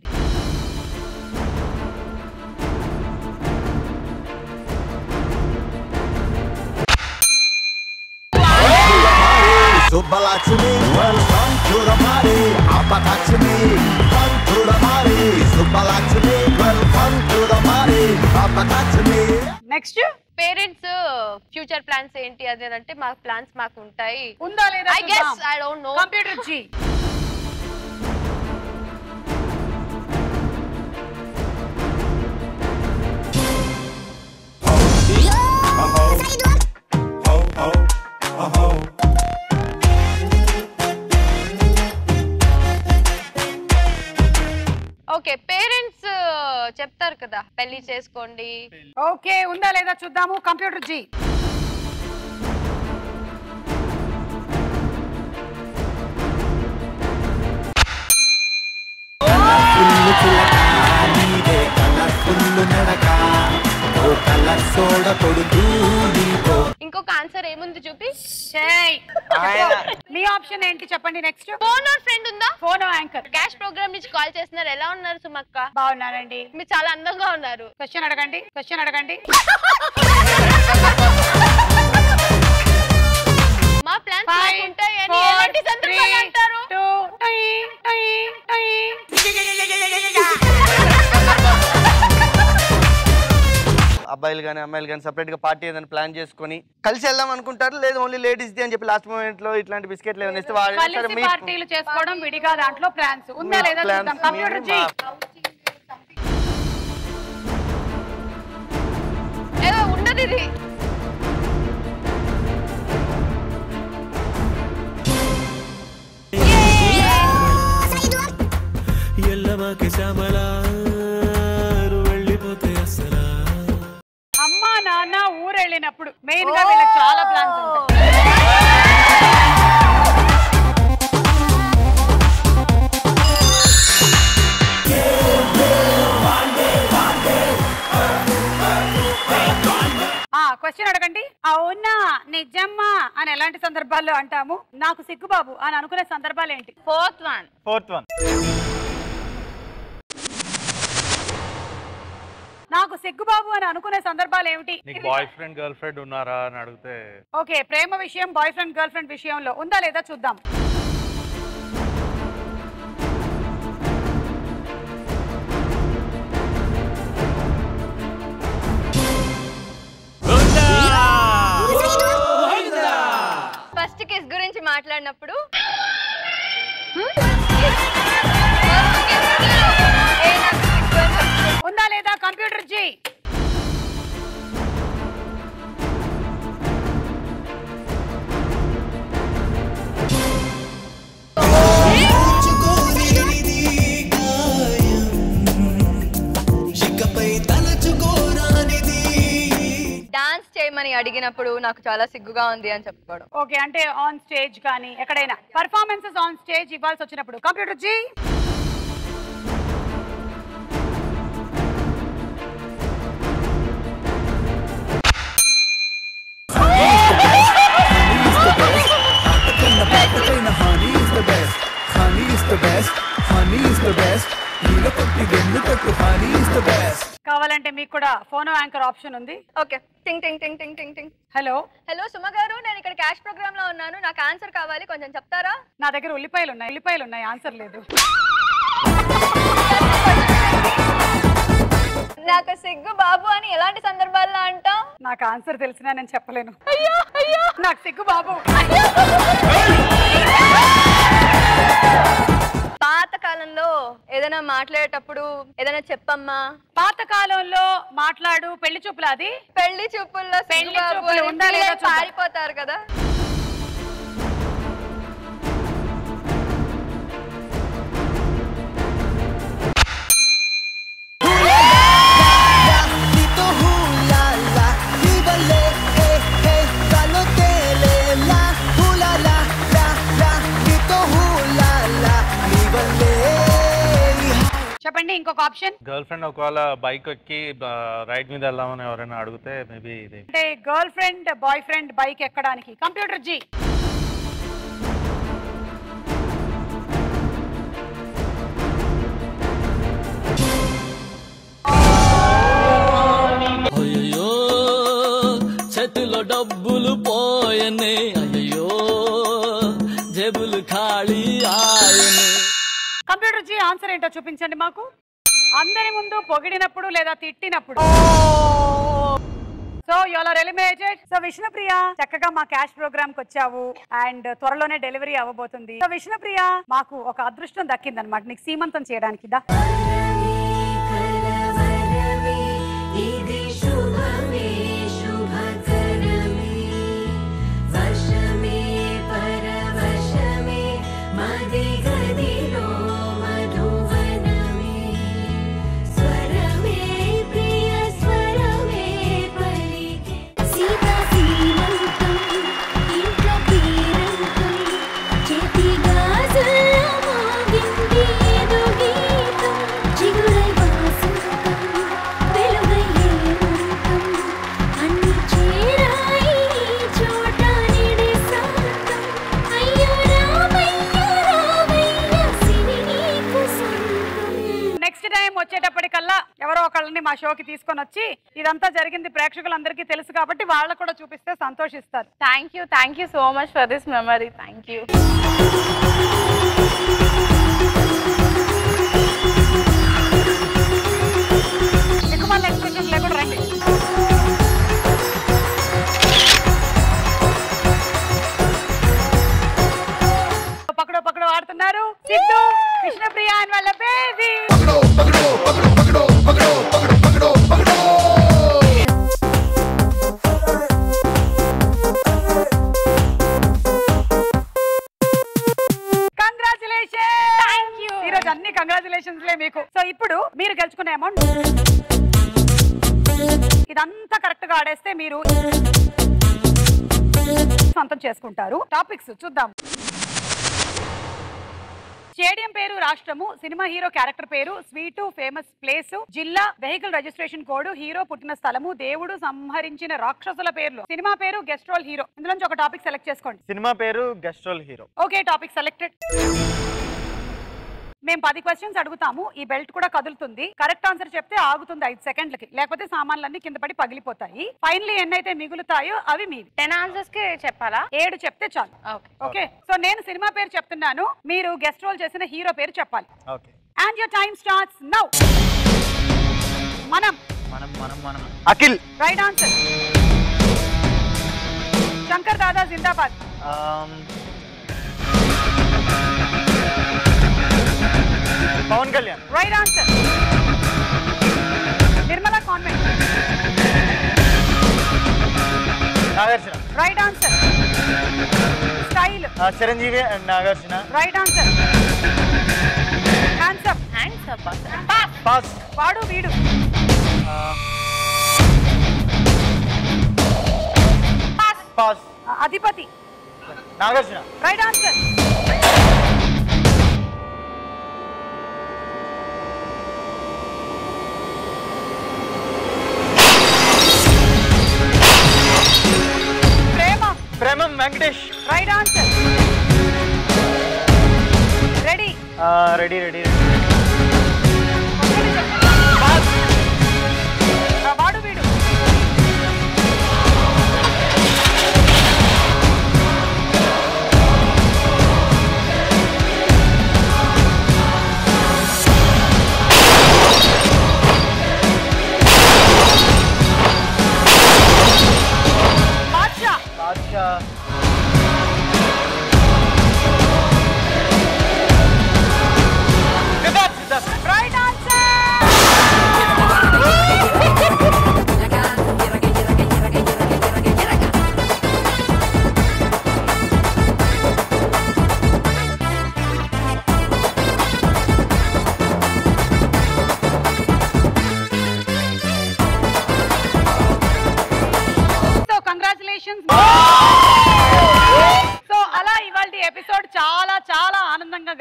Subbalakshmi, welcome to the party. Apakakshmi, come to the party. Subbalakshmi, welcome to the party. Apakakshmi. Next parents future plans ఏంటి అదేంటే మా ప్లాన్స్ మాకు ఉంటాయి ఉందా లేదా? I guess I don't know. Computer ji okay, parents చెప్తారు కదా పెళ్లి చేసుకోండి. ఓకే, ఉందా లేదా చూద్దాము. కంప్యూటర్ జీ ఇంకొక ఆన్సర్ ఏముంది చూపి. మీ ఆప్షన్ ఏంటి చెప్పండి. నెక్స్ట్ ఫోన్ ఫ్రెండ్ ఉందా? ఫోన్ యాంకర్ క్యాష్ ప్రోగ్రామ్ నుంచి కాల్ చేస్తున్నారు. ఎలా ఉన్నారు సుమక్క? బాగున్నారండి. మీరు చాలా అందంగా ఉన్నారు. క్వశ్చన్ అడగండి. మా ప్లాన్స్ ఉంటాయి అని ఎలాంటి సందర్భాలు అంటారు? అబ్బాయిలు కానీ అమ్మాయిలు కానీ సపరేట్ గా పార్టీ ఏదైనా ప్లాన్ చేసుకొని కలిసి వెళ్దాం అనుకుంటారు, లేదు ఓన్లీ లేడీస్ ది అని చెప్పి లాస్ట్ మూమెంట్ లో ఇట్లాంటి బిస్కెట్లు ఏమైనా ఇస్తే పార్టీలు చేసుకోవడం విడిగా దాంట్లో ప్లాన్స్ ఉందా లేదా చూద్దాం. కంప్యూటర్ జీ ఏదో ఉండదు ఇది. అమ్మా నాన్న ఊరు వెళ్ళినప్పుడు మెయిన్ గా వీళ్ళకి చాలా ప్లాన్స్ ఉంటాయి. క్వశ్చన్ అడగండి. అవునా నిజమ్మా అని ఎలాంటి సందర్భాల్లో అంటాము, నాకు సిగ్గుబాబు అని అనుకునే సందర్భాలు ఏంటి? ఫోర్త్ వన్ నాకు సిగ్గుబాబు అని అనుకునే సందర్భాలు ఏమిటి? నీకు బాయ్ ఫ్రెండ్ గర్ల్ ఫ్రెండ్ ఉన్నారా అని అడిగితే. ఓకే, ప్రేమ విషయం బాయ్ ఫ్రెండ్ గర్ల్ ఫ్రెండ్ విషయంలో ఉందా లేదా చూద్దాం. ఫస్ట్ కిస్ గురించి మాట్లాడినప్పుడు ఉందా లేదా కంప్యూటర్ జీ? డాన్స్ చేయమని అడిగినప్పుడు నాకు చాలా సిగ్గుగా ఉంది అని చెప్పుకోవడం. ఓకే, అంటే ఆన్ స్టేజ్ కానీ ఎక్కడైనా పర్ఫార్మెన్సెస్ ఆన్ స్టేజ్ ఇవ్వాల్సి వచ్చినప్పుడు. Computer ji the best. కావాలంటే మీకు కూడా ఫోన్ యాంకర్ ఆప్షన్ ఉంది. ఓకే. టింగ్ టింగ్ టింగ్ టింగ్ టింగ్ టింగ్. హలో హలో సుమ గారు, నేను ఇక్కడ క్యాష్ ప్రోగ్రామ్ లో ఉన్నాను. నాకు ఆన్సర్ కావాలి, కొంచెం చెప్తారా? నా దగ్గర ఉల్లిపాయలు ఉన్నాయి, ఆన్సర్ లేదు. నాకు సిగ్గు బాబు అని ఎలాంటి సందర్భాల్లో అంటాం? నాకు ఆన్సర్ తెలిసినా నేను చెప్పలేను. నాకు సిగ్గు బాబు. పాత కాలంలో ఏదైనా మాట్లాడేటప్పుడు ఏదైనా చెప్పమ్మా. పాత కాలంలో మాట్లాడు పెళ్లి చూపులు. అది పెళ్లి చూపుల్లో పెళ్లి చూపులు ఉందా లేదా పారిపోతారు కదా. చెప్పండి ఇంకొక ఆప్షన్. గర్ల్ ఫ్రెండ్ ఒకవేళ బైక్ ఎక్కి రైడ్ మీద వెళ్దామని ఎవరైనా అడిగితే మేబీ ఇది. అంటే girlfriend boyfriend bike ఎక్కడానికి. కంప్యూటర్ జీ. అయ్యో చేతిలో డబ్బులు పోయనే, అయ్యో జేబులు ఖాళీ ఆయనే. కంప్యూటర్ జీ ఆన్సర్ ఏంటో చూపించండి మాకు. అందరి ముందు పొగిడినప్పుడు లేదా తిట్టినప్పుడు. So you are eliminated. So Vishnupriya చక్కగా మా క్యాష్ ప్రోగ్రామ్ కి వచ్చావు అండ్ త్వరలోనే డెలివరీ అవ్వబోతుంది. సో విష్ణుప్రియ మాకు ఒక అదృష్టం దక్కిందనమాట నీకు సీమంతం చేయడానికి. దా వచ్చేటప్పటికల్లా ఎవరో ఒకళ్ళని మా షోకి తీసుకొని వచ్చి ఇదంతా జరిగింది ప్రేక్షకులందరికీ తెలుసు కాబట్టి వాళ్ళకు కూడా చూపిస్తే సంతోషిస్తారు. Thank you so much for this memory. Thank you. ఎక్కువ ఎక్స్ప్రెషన్స్ లేకుండా రండి. పకడో ఆడుతున్నారు సిద్ధు విష్ణుప్రియ అని వాళ్ళ బేబీ. ఈరోజు అన్ని కంగ్రాచులేషన్స్ లే మీకు. సో ఇప్పుడు మీరు గెలుచుకునే అమౌంట్ ఇదంతా కరెక్ట్ గా ఆడేస్తే మీరు సొంతం చేసుకుంటారు. టాపిక్స్ చూద్దాం. స్టేడియం పేరు, రాష్ట్రము, సినిమా హీరో క్యారెక్టర్ పేరు, స్వీటు, ఫేమస్ ప్లేస్, జిల్లా, వెహికల్ రిజిస్ట్రేషన్ కోడ్, హీరో పుట్టిన స్థలము, దేవుడు సంహరించిన రాక్షసుల పేర్లు, సినిమా పేరు, గెస్ట్ రోల్ హీరో. ఇందులోంచి ఒక టాపిక్ సెలెక్ట్ చేసుకోండి. సినిమా పేరు, guest role hero. Okay, topic selected. మేము 10 క్వశ్చన్స్ అడుగుతాము. ఈ బెల్ట్ కూడా కదులుతుంది. కరెక్ట్ ఆన్సర్ చెప్తే ఆగుతుంది 5 సెకండ్లకి, లేకపోతే సామాన్లన్నీ కింద పడి పగిలిపోతాయి. ఫైనలీ ఎన్నైతే మిగులుతాయో అవి మీవి. 10 ఆన్సర్స్ కి చెప్పాలా? 7 చెప్తే చాలు. ఓకే, సో నేను సినిమా పేరు చెప్తున్నాను, మీరు గెస్ట్ రోల్ చేసిన హీరో పేరు చెప్పాలి. Okay, and your time starts now. మనం Akhil. Right answer. Shankar Dada Zindabad. Pawan Kalyan. Right answer. Nirmala convent. Nagarjuna. Right answer. Style. Chiranjeevi and Nagarjuna. Right answer. Hands up. Pass. Vaadu Veedu. Pass. Adhipathi. Nagarjuna. Right answer. Premam Venkatesh. Right answer. Ready. Ready. Pass.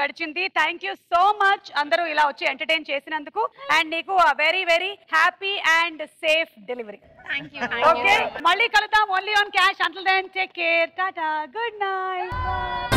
గడిచింది. Thank you so much అందరూ ఇలా వచ్చి entertain చేసినందుకు. And నీకు very very happy and safe delivery. Okay, మళ్ళీ కలుద్దాం only on cash. Until then take care, tata, good night.